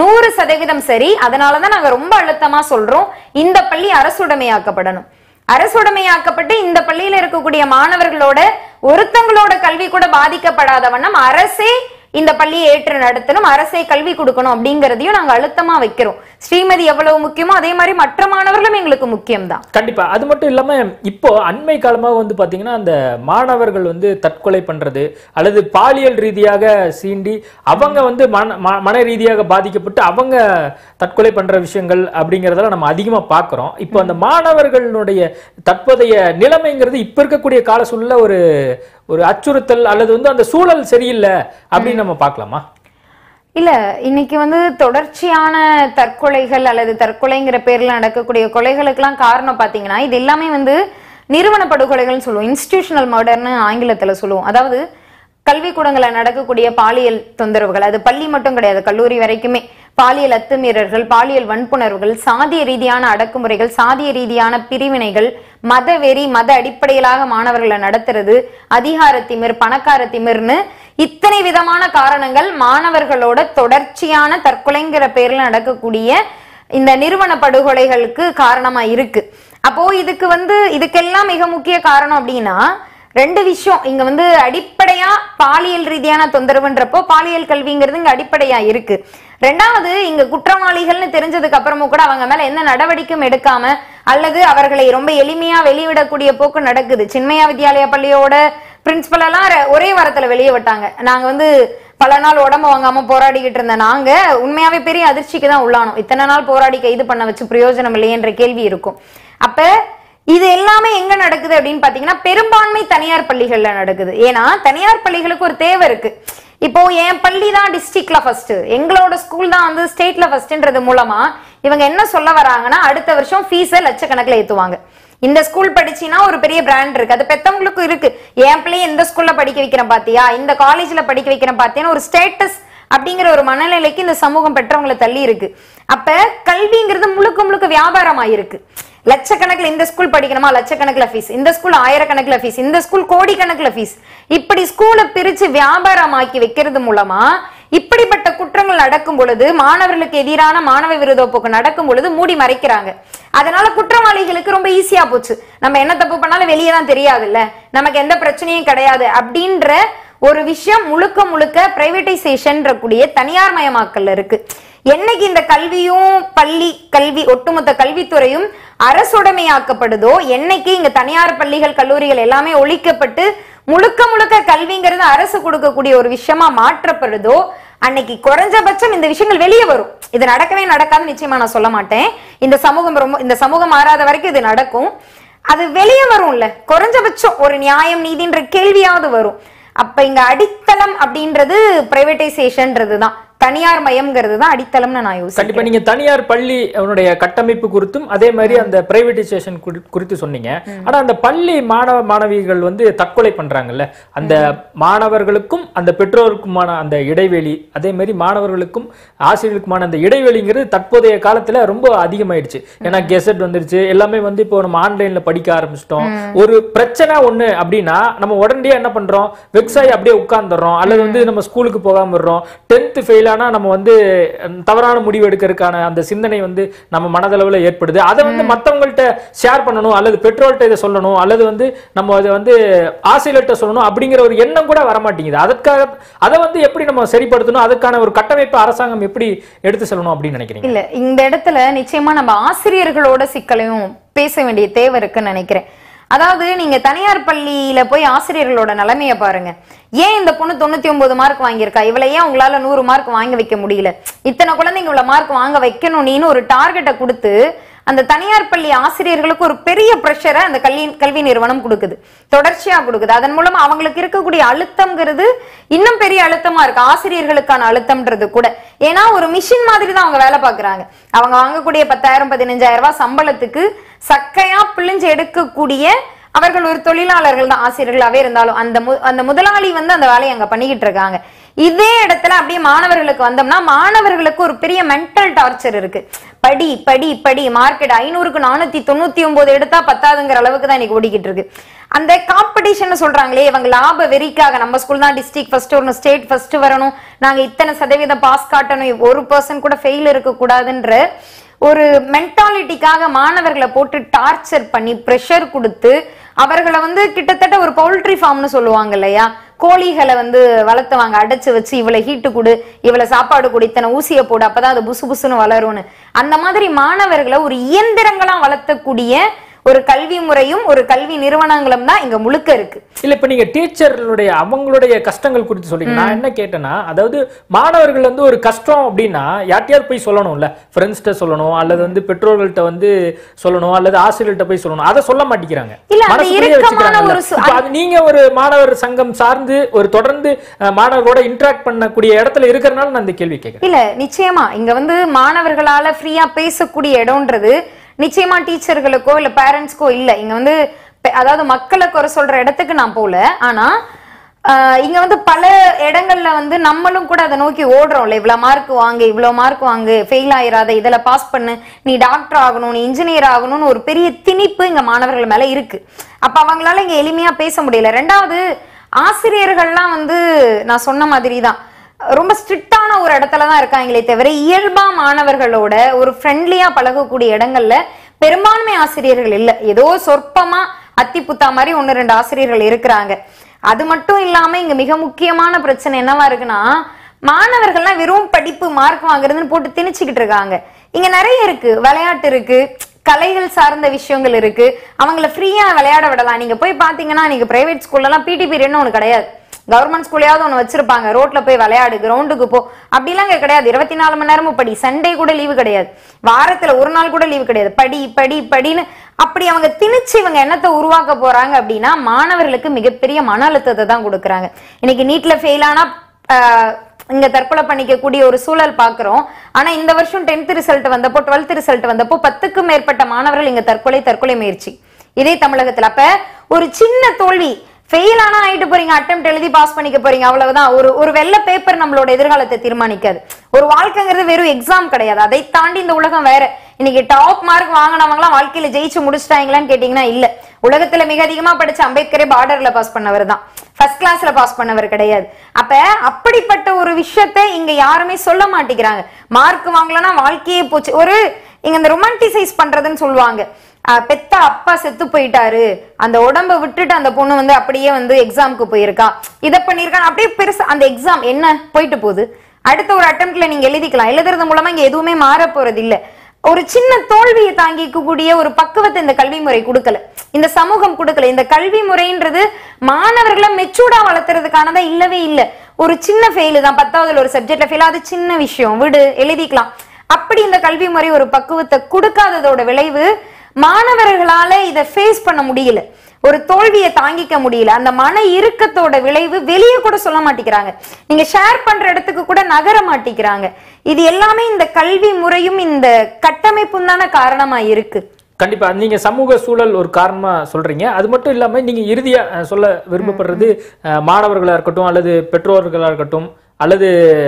100% சரி. அதனாலதான் நாங்க ரொம்ப அழுத்தமா சொல்றோம், இந்த பள்ளி அரசுடைமையாக்கப்படணும். அரசுடைமையாக்கப்பட்டு இந்த பள்ளியில இருக்கக்கூடிய மாணவர்களோட ஒருத்தங்களோட கல்வி கூட பாதிக்கப்படாத வண்ணம் அரசே இந்த பள்ளியை ஏற்று நடத்தணும், அரசே கல்வி கொடுக்கணும் அப்படிங்கறதையும் நாங்க அழுத்தமா வைக்கிறோம். ஸ்ரீமதி எவ்வளவு முக்கியமோ அதே மாதிரி மற்ற மாணவர்களும் எங்களுக்கு முக்கியம் தான். கண்டிப்பா. அது மட்டும் இல்லாம இப்போ அண்மை காலமாக வந்து பாத்தீங்கன்னா அந்த மாணவர்கள் வந்து தற்கொலை பண்றது அல்லது பாலியல் ரீதியாக சீண்டி அவங்க வந்து மன ரீதியாக பாதிக்கப்பட்டு அவங்க தற்கொலை பண்ற விஷயங்கள் அப்படிங்கறதெல்லாம் நம்ம அதிகமா பாக்குறோம். இப்போ அந்த மாணவர்களுடைய தற்போதைய நிலைமைங்கிறது இப்ப இருக்கக்கூடிய கால சூழல்ல ஒரு அச்சுறுத்தல் அல்லது வந்து அந்த சூழல் சரியில்லை அப்படின்னு நம்ம பார்க்கலாமா? இல்ல, இன்னைக்கு வந்து தொடர்ச்சியான தற்கொலைகள் அல்லது தற்கொலைங்கிற பேர்ல நடக்கக்கூடிய கொலைகளுக்கெல்லாம் காரணம் பாத்தீங்கன்னா இது எல்லாமே வந்து நிறுவன படுகொலைகள்னு சொல்லுவோம், இன்ஸ்டிடியூஷனல் மர்டர்னு ஆங்கிலத்துல சொல்லுவோம். அதாவது கல்விக்கூடங்களை நடக்கக்கூடிய பாலியல் தொந்தரவுகள், அது பள்ளி மட்டும் கிடையாது, கல்லூரி வரைக்குமே பாலியல் அத்துமீறல்கள், பாலியல் வன்புணர்வுகள், சாதிய ரீதியான அடக்குமுறைகள், சாதிய ரீதியான பிரிவினைகள், மத வெறி, மத அடிப்படையிலாக மாணவர்களை நடத்துறது, அதிகார திமிர், பணக்கார திமிர்னு இத்தனை விதமான காரணங்கள் மாணவர்களோட தொடர்ச்சியான தற்கொலைங்கிற பேர்ல நடக்கக்கூடிய இந்த நிறுவன படுகொலைகளுக்கு காரணமா இருக்கு. அப்போ இதுக்கெல்லாம் மிக முக்கிய காரணம் அப்படின்னா 2 விஷயம். இங்க வந்து அடிப்படையா பாலியல் ரீதியான தொந்தரவுன்றப்போ பாலியல் கல்விங்கிறது இங்க அடிப்படையா இருக்கு. 2வது, இங்க குற்றவாளிகள்னு தெரிஞ்சதுக்கு அப்புறமும் கூட அவங்க மேல எந்த நடவடிக்கையும் எடுக்காம அல்லது அவர்களை ரொம்ப எளிமையா வெளியிடக்கூடிய போக்கு நடக்குது. சின்மயா வித்யாலயா பள்ளியோட பிரின்சிபல் எல்லாம் ஒரே வாரத்துல வெளியே விட்டாங்க. நாங்க வந்து பல நாள் உடம்பு வாங்காம போராடிக்கிட்டு இருந்த நாங்க உண்மையாவே பெரிய அதிர்ச்சிக்கு தான் உள்ளானோம். இத்தனை நாள் போராடி கைது பண்ண வச்சு பிரயோஜனம் இல்லையென்ற கேள்வி இருக்கும். அப்ப இது எல்லாமே எங்க நடக்குது அப்படின்னு பாத்தீங்கன்னா பெரும்பான்மை தனியார் பள்ளிகள்ல நடக்குது. ஏன்னா தனியார் பள்ளிகளுக்கு ஒரு தேவை இருக்கு. இப்போ என் பள்ளி தான் டிஸ்ட்ரிக்ட்ல ஃபர்ஸ்ட், எங்களோட ஸ்கூல் தான் வந்து ஸ்டேட்ல ஃபர்ஸ்ட்ன்றது மூலமா இவங்க என்ன சொல்ல வராங்கன்னா அடுத்த வருஷம் ஃபீஸை லட்சக்கணக்கில் ஏத்துவாங்க. இந்த ஸ்கூல் படிச்சினா ஒரு பெரிய பிராண்ட் இருக்கு, அது பெத்தவங்களுக்கும் இருக்கு. என் பிள்ளைய இந்த ஸ்கூல்ல படிக்க வைக்கிறேன் பாத்தியா, இந்த காலேஜ்ல படிக்க வைக்கிறேன் பாத்தியான்னு ஒரு ஸ்டேட்டஸ் அப்படிங்கிற ஒரு மனநிலைக்கு இந்த சமூகம் பெற்றவங்களை தள்ளி இருக்கு. அப்ப கல்விங்கிறது முழுக்க முழுக்க வியாபாரமாயிருக்கு. லட்சக்கணக்கில் இந்த ஸ்கூல் படிக்கணுமா, லட்சக்கணக்கில் ஃபீஸ், இந்த ஸ்கூல் ஆயிரக்கணக்கில் ஃபீஸ், இந்த ஸ்கூல் கோடிக்கணக்கில் ஃபீஸ், இப்படி ஸ்கூலை பிரிச்சு வியாபாரமாக்கி வைக்கிறது மூலமா இப்படிப்பட்ட குற்றங்கள் நடக்கும் பொழுது, மாணவர்களுக்கு எதிரான மாணவ விரோத போக்கு நடக்கும் பொழுது மூடி மறைக்கிறாங்க. அதனால குற்றவாளிகளுக்கு ரொம்ப ஈஸியா போச்சு, நம்ம என்ன தப்பு பண்ணாலும் வெளியே தான் தெரியாது இல்ல, நமக்கு எந்த பிரச்சனையும் கிடையாது அப்படின்ற ஒரு விஷயம் முழுக்க முழுக்க பிரைவேட்டைசேஷன் கூடிய தனியார் மயமாக்கல்ல இருக்கு. என்னைக்கு இந்த கல்வியும் கல்வி ஒட்டுமொத்த கல்வித்துறையும் அரசுடைமையாக்கப்படுதோ, என்னைக்கு இங்க தனியார் பள்ளிகள் கல்லூரிகள் எல்லாமே ஒழிக்கப்பட்டு முழுக்க முழுக்க கல்விங்கிறது அரசு கொடுக்கக்கூடிய ஒரு விஷயமா மாற்றப்படுதோ, அன்னைக்கு குறைஞ்சபட்சம் இந்த விஷயங்கள் வெளியே வரும். இது நடக்கவே நடக்காது நிச்சயமா நான் சொல்ல மாட்டேன். இந்த சமூகம் மாறாத வரைக்கும் இது நடக்கும். அது வெளியே வரும்ல, குறைஞ்சபட்சம் ஒரு நியாயம் நீதின்ற கேள்வியாவது வரும். அப்ப இங்க அடித்தளம் அப்படின்றது பிரைவேட்டைசேஷன்ன்றதுதான், தனியார் மயம்ங்கிறது தான் அடித்தளம்னு நான் யோசிக்கிறேன். கண்டிப்பா நீங்க தனியார் பள்ளி அவனுடைய கட்டமைப்பு குறித்தும் அதே மாதிரி அந்த பிரைவேட்டைசேஷன் குறித்து சொன்னீங்க. ஆனா அந்த பள்ளி மாணவிகள் வந்து தற்கொலை பண்றாங்கல்ல, அந்த மாணவர்களுக்கும் அந்த பெற்றோருக்குமான அந்த இடைவெளி, அதே மாதிரி மாணவர்களுக்கும் ஆசிரியர்களுக்குமான அந்த இடைவெளிங்கிறது தற்போதைய காலத்துல ரொம்ப அதிகமாயிடுச்சு. ஏன்னா கெசட் வந்துருச்சு, எல்லாமே வந்து இப்போ நம்ம ஆன்லைன்ல படிக்க ஆரம்பிச்சிட்டோம். ஒரு பிரச்சனை ஒண்ணு அப்படின்னா நம்ம உடனடியா என்ன பண்றோம், வெப்சைட் அப்படியே உட்கார்ந்துடுறோம், அல்லது வந்து நம்ம ஸ்கூலுக்கு போகாம விடுறோம். 10th ஃபெயில் ஆனா நம்ம வந்து தவறான முடிவு எடுக்கிறதுக்கான அந்த சிந்தனை வந்து நம்ம மனதளவுல ஏற்படுது. அதை வந்து மற்றவங்கள்ட்ட ஷேர் பண்ணணும், அல்லது பெற்றோர்கிட்ட இதை சொல்லணும், அல்லது வந்து நம்ம அதை வந்து ஆசிரியர்கிட்ட சொல்லணும் அப்படிங்கிற ஒரு எண்ணம் கூட வரமாட்டேங்குது. அதற்காக அதை வந்து எப்படி நம்ம சரிப்படுத்தணும், அதுக்கான ஒரு கட்டமைப்பு அரசாங்கம் எப்படி எடுத்து செல்லணும் அப்படின்னு நினைக்கிறீங்க? இல்ல, இந்த இடத்துல நிச்சயமா நம்ம ஆசிரியர்களோட சிக்கலையும் பேச வேண்டிய தேவை இருக்குன்னு நினைக்கிறேன். அதாவது நீங்க தனியார் பள்ளியில போய் ஆசிரியர்களோட நிலைமைய பாருங்க. ஏன் இந்த பொண்ணு 99 மார்க் வாங்கியிருக்கா, இவளை ஏன் உங்களால 100 மார்க் வாங்க வைக்க முடியல, இத்தனை குழந்தைங்க இவ்வளவு மார்க் வாங்க வைக்கணும் நீன்னு ஒரு டார்கெட்டை கொடுத்து அந்த தனியார் பள்ளி ஆசிரியர்களுக்கு ஒரு பெரிய பிரஷரை அந்த கல்வி நிறுவனம் கொடுக்குது, தொடர்ச்சியா கொடுக்குது. அதன் மூலமா அவங்களுக்கு இருக்கக்கூடிய அழுத்தம்ங்கிறது இன்னும் பெரிய அழுத்தமா இருக்கு, ஆசிரியர்களுக்கான அழுத்தம்ன்றது கூட. ஏன்னா ஒரு மிஷின் மாதிரி தான் அவங்க வேலை பார்க்கறாங்க. அவங்க வாங்கக்கூடிய 10,000-15,000 ரூபாய் சம்பளத்துக்கு சக்கையா பிழிஞ்சு எடுக்கக்கூடிய அவர்கள் ஒரு தொழிலாளர்கள் தான், ஆசிரியர்களாவே இருந்தாலும் அந்த முதலாளி வந்து அந்த வேலையை அங்க பண்ணிக்கிட்டு இருக்காங்க. இதே இடத்துல அப்படியே மாணவர்களுக்கு வந்தோம்னா மாணவர்களுக்கு ஒரு பெரிய மென்டல் டார்ச்சர் இருக்கு. படி படி படி, மார்க்கெட் 500க்கு 499 எடுத்தா 10ங்கிற அளவுக்கு தான் இன்னைக்கு ஓடிக்கிட்டு இருக்கு. அந்த காம்படிஷன் சொல்றாங்களே, இவங்க லாப வெறிக்காக நம்ம ஸ்கூல் தான் டிஸ்ட்ரிக்ட் ஃபர்ஸ்ட் வரணும், ஸ்டேட் ஃபர்ஸ்ட் வரணும், நாங்க இத்தனை சதவீதம் பாஸ் காட்டணும், 1% கூட ஃபெயில் இருக்க கூடாதுன்ற ஒரு மென்டாலிட்டிக்காக மாணவர்களை போட்டு டார்ச்சர் பண்ணி பிரஷர் கொடுத்து அவர்களை வந்து கிட்டத்தட்ட ஒரு பவுல்ட்ரி ஃபார்ம்னு சொல்லுவாங்க இல்லையா, கோழிகளை வந்து வளர்த்துவாங்க, அடைச்சு வச்சு இவளை ஹீட்டு கொடு, இவளை சாப்பாடு கொடு, இத்தனை ஊசியை போடு, அப்பதான் அது புசு புசுன்னு வளரும்னு. அந்த மாதிரி மாணவர்களை ஒரு இயந்திரங்களா வளர்த்தக்கூடிய ஒரு கல்வி முறையும் ஒரு கல்வி நிறுவனங்களும் தான் இங்க முழுக்க இருக்கு. இல்ல இப்ப நீங்க டீச்சர்களுடைய அவங்களுடைய கஷ்டங்கள் குறித்து சொல்றீங்க. நான் என்ன கேட்டேன்னா, அதாவது மாணவர்கள் வந்து ஒரு கஷ்டம் அப்படின்னா யார்ட்டையாவது போய் சொல்லணும்ல, ஃப்ரெண்ட்ஸ்கிட்ட சொல்லணும், அல்லது வந்து பெற்றோர்கள்ட்ட வந்து சொல்லணும், அல்லது ஆசிரியர்கிட்ட போய் சொல்லணும். அதை சொல்ல மாட்டேங்கிறாங்க, நீங்க ஒரு மாணவர் சங்கம் சார்ந்து ஒரு தொடர்ந்து மாணவர்களோட இன்டராக்ட் பண்ணக்கூடிய இடத்துல இருக்கிறதுனால நான் இந்த கேள்வி கேட்கிறேன். இல்ல நிச்சயமா இங்க வந்து மாணவர்களால ஃப்ரீயா பேசக்கூடிய இடம்ன்றது நிச்சயமா டீச்சர்களுக்கோ இல்ல பேரண்ட்ஸ்க்கோ இல்ல. இங்க வந்து அதாவது மக்களை குறை சொல்ற இடத்துக்கு நான் போல, ஆனா இங்க வந்து பல இடங்கள்ல வந்து நம்மளும் கூட அதை நோக்கி ஓடுறோம்ல, இவ்வளவு மார்க் வாங்கு, இவ்வளவு மார்க் வாங்கு, ஃபெயில் ஆயிராத, இதுல பாஸ் பண்ணு, நீ டாக்டர் ஆகணும், நீ இன்ஜினியர் ஆகணும்னு ஒரு பெரிய திணிப்பு இங்க மாணவர்கள் மேல இருக்கு. அப்ப அவங்களால இங்க எளிமையா பேச முடியல. ரெண்டாவது, ஆசிரியர்கள்லாம் வந்து நான் சொன்ன மாதிரி தான் ரொம்ப ஸ்ட்ரிக்டான ஒரு இடத்துலதான் இருக்காங்களே தவிர இயல்பா மாணவர்களோட ஒரு ஃப்ரெண்ட்லியா பழகக்கூடிய இடங்கள்ல பெரும்பான்மை ஆசிரியர்கள் இல்ல. ஏதோ சொற்பமா அத்தி புத்தா மாதிரி 1-2 ஆசிரியர்கள் இருக்கிறாங்க. அது மட்டும் இல்லாம இங்க மிக முக்கியமான பிரச்சனை என்னவா இருக்குன்னா, மாணவர்கள்லாம் வெறும் படிப்பு மார்க் வாங்குறதுன்னு போட்டு திணிச்சுக்கிட்டு இருக்காங்க. இங்க நிறைய இருக்கு, விளையாட்டு இருக்கு, கலைகள் சார்ந்த விஷயங்கள் இருக்கு, அவங்கள ஃப்ரீயா விளையாட விடலாம். நீங்க போய் பாத்தீங்கன்னா நீங்க பிரைவேட் ஸ்கூல்ல எல்லாம் பிடி பீரியட்னு ஒண்ணு கிடையாது, கவர்மெண்ட் ஸ்கூல்லையாவது ஒண்ணு வச்சிருப்பாங்க, ரோட்ல போய் விளையாடு, கிரவுண்டுக்கு போ, அப்படிலாம் கிடையாது. 24 மணி நேரமும் படி, சண்டே கூட லீவு கிடையாது, வாரத்துல ஒரு நாள் கூட லீவு கிடையாது, படி படி படின்னு அப்படி அவங்க திணிச்சு இவங்க என்னத்தை உருவாக்க போறாங்க அப்படின்னா மாணவர்களுக்கு மிகப்பெரிய மன அழுத்தத்தை தான் கொடுக்குறாங்க. இன்னைக்கு நீட்ல ஃபெயில் ஆனா இங்க தற்கொலை பண்ணிக்க கூடிய ஒரு சூழல் பாக்குறோம். ஆனா இந்த வருஷம் 10th ரிசல்ட் வந்தப்போ 12th ரிசல்ட் வந்தப்போ 10க்கும் மேற்பட்ட மாணவர்கள் இங்க தற்கொலை முயற்சி இதே தமிழகத்துல. அப்ப ஒரு சின்ன தோல்வி, ஃபெயில் ஆனா ஆயிட்டு போறீங்க, அட்டெம்ப்ட் எழுதி பாஸ் பண்ணிக்க போறீங்க, அவ்வளவுதான். ஒரு வெள்ளை பேப்பர் நம்மளோட எதிர்காலத்தை தீர்மானிக்காது. ஒரு வாழ்க்கைங்கிறது வெறும் எக்ஸாம் கிடையாது, அதை தாண்டி இந்த உலகம் வேற. இன்னைக்கு டாப் மார்க் வாங்கினவங்களாம் வாழ்க்கையில ஜெயிச்சு முடிச்சிட்டாங்களான்னு கேட்டீங்கன்னா இல்ல. உலகத்துல மிக அதிகமா படிச்ச அம்பேத்கரே பார்டர்ல பாஸ் பண்ணவர் தான், ஃபர்ஸ்ட் கிளாஸ்ல பாஸ் பண்ணவர் கிடையாது. அப்ப அப்படிப்பட்ட ஒரு விஷயத்தை இங்க யாருமே சொல்ல மாட்டேங்கிறாங்க. மார்க் வாங்கலன்னா வாழ்க்கையே போச்சு. இங்க இந்த ரொமான்டிசைஸ் பண்றதுன்னு சொல்லுவாங்க, பெத்த அப்பா செத்து போயிட்டாரு, அந்த உடம்ப விட்டுட்டு அந்த பொண்ணு வந்து அப்படியே வந்து எக்ஸாமுக்கு போயிருக்கா, இதை பண்ணிருக்கா, அப்படியே பெருசா அந்த எக்ஸாம் என்ன போயிட்டு போகுது. அடுத்த ஒரு அட்டெம்ப்ட்ல நீங்க எழுதிக்கலாம். எழுதுறது மூலமா இங்க எதுவுமே மாற போறது இல்ல. ஒரு சின்ன தோல்வியை தாங்கிக்கக்கூடிய ஒரு பக்குவத்தை இந்த கல்வி முறை கொடுக்கல, இந்த சமூகம் கொடுக்கல. இந்த கல்வி முறைன்றது மாணவர்களை மெச்சூர்டா வளர்த்துறதுக்கானதா இல்லவே இல்லை. ஒரு சின்ன ஃபெயிலு தான், 10ஆவதுல ஒரு சப்ஜெக்ட்ல ஃபெயில், அது சின்ன விஷயம், விடு எழுதிக்கலாம். அப்படி இந்த கல்வி முறை ஒரு பக்குவத்தை கொடுக்காததோட விளைவு மாணவர்களால இதை ஃபேஸ் பண்ண முடியல, ஒரு தோல்வியை தாங்கிக்க முடியல. அந்த மன இறுக்கத்தோட விளைவு வெளியே கூட சொல்ல மாட்டேங்கிறாங்க, நீங்க ஷேர் பண்ற இடத்துக்கு கூட நகர மாட்டேங்கிறாங்க. இது எல்லாமே இந்த கல்வி முறையும் இந்த கட்டமைப்பும் தானே காரணமா இருக்கு. கண்டிப்பா நீங்க சமூக சூழல் ஒரு காரணமா சொல்றீங்க. அது மட்டும் இல்லாம நீங்க இறுதியா சொல்ல விரும்பப்படுறது மாணவர்களா இருக்கட்டும் அல்லது பெற்றோர்களா இருக்கட்டும் அல்லது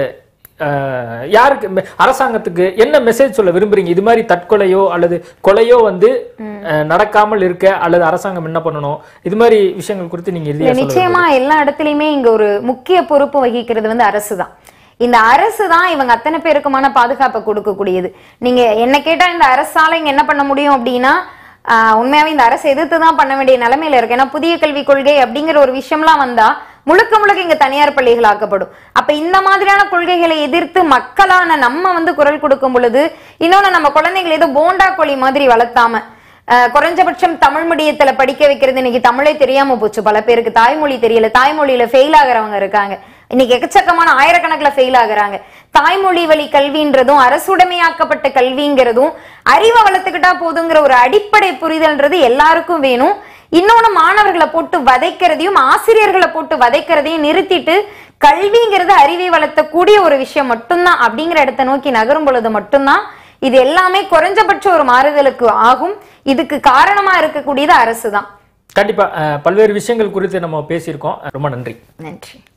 யாருக்கு, அரசாங்கத்துக்கு என்ன மெசேஜ் சொல்ல விரும்புறீங்க? இது மாதிரி தற்கொலையோ அல்லது கொலையோ வந்து நடக்காமல் இருக்க அல்லது அரசாங்கம் என்ன பண்ணணும், இது மாதிரி விஷயங்கள் குறித்து நீங்க நிச்சயமா எல்லா இடத்துலயுமே இங்க ஒரு முக்கிய பொறுப்பு வகிக்கிறது வந்து அரசு தான். இந்த அரசு தான் இவங்க அத்தனை பேருக்குமான பாதுகாப்பை கொடுக்கக்கூடியது. நீங்க என்ன கேட்டா இந்த அரசால இங்க என்ன பண்ண முடியும் அப்படின்னா, உண்மையாவே இந்த அரசு எதிர்த்து தான் பண்ண வேண்டிய நிலைமையில இருக்கு. ஏன்னா புதிய கல்விக் கொள்கை அப்படிங்கிற ஒரு விஷயம்லாம் வந்தா முழுக்க முழுக்க இங்க தனியார் பள்ளிகள் ஆக்கப்படும். அப்ப இந்த மாதிரியான கொள்கைகளை எதிர்த்து மக்களான நம்ம வந்து குரல் கொடுக்கும் பொழுது, இன்னொன்னு நம்ம குழந்தைகள் ஏதோ போண்டா கோழி மாதிரி வளர்த்தாம குறைஞ்சபட்சம் தமிழ் மீடியத்துல படிக்க வைக்கிறது. இன்னைக்கு தமிழே தெரியாம போச்சு, பல பேருக்கு தாய்மொழி தெரியல, தாய்மொழியில ஃபெயில் ஆகிறவங்க இருக்காங்க. இன்னைக்கு எக்கச்சக்கமான ஆயிரக்கணக்கில் ஃபெயில் ஆகுறாங்க. தாய்மொழி வழி கல்வின்றதும் அரசுடைமையாக்கப்பட்ட கல்விங்கிறதும் அறிவை வளர்த்துக்கிட்டா போதுங்கிற ஒரு அடிப்படை புரிதல்ன்றது எல்லாருக்கும் வேணும். இன்னொன்னு மாணவர்களை போட்டு வதைக்கிறதையும் ஆசிரியர்களை போட்டு வதைக்கிறதையும் நிறுத்திட்டு கல்விங்கிறது அறிவை வளர்த்தக்கூடிய ஒரு விஷயம் மட்டும்தான் அப்படிங்கிற இடத்தை நோக்கி நகரும் பொழுது மட்டும்தான் இது எல்லாமே குறைஞ்சபட்ச ஒரு மாறுதலுக்கு ஆகும். இதுக்கு காரணமா இருக்கக்கூடியது அரசு தான். கண்டிப்பா பல்வேறு விஷயங்கள் குறித்து நம்ம பேசியிருக்கோம். ரொம்ப நன்றி. நன்றி.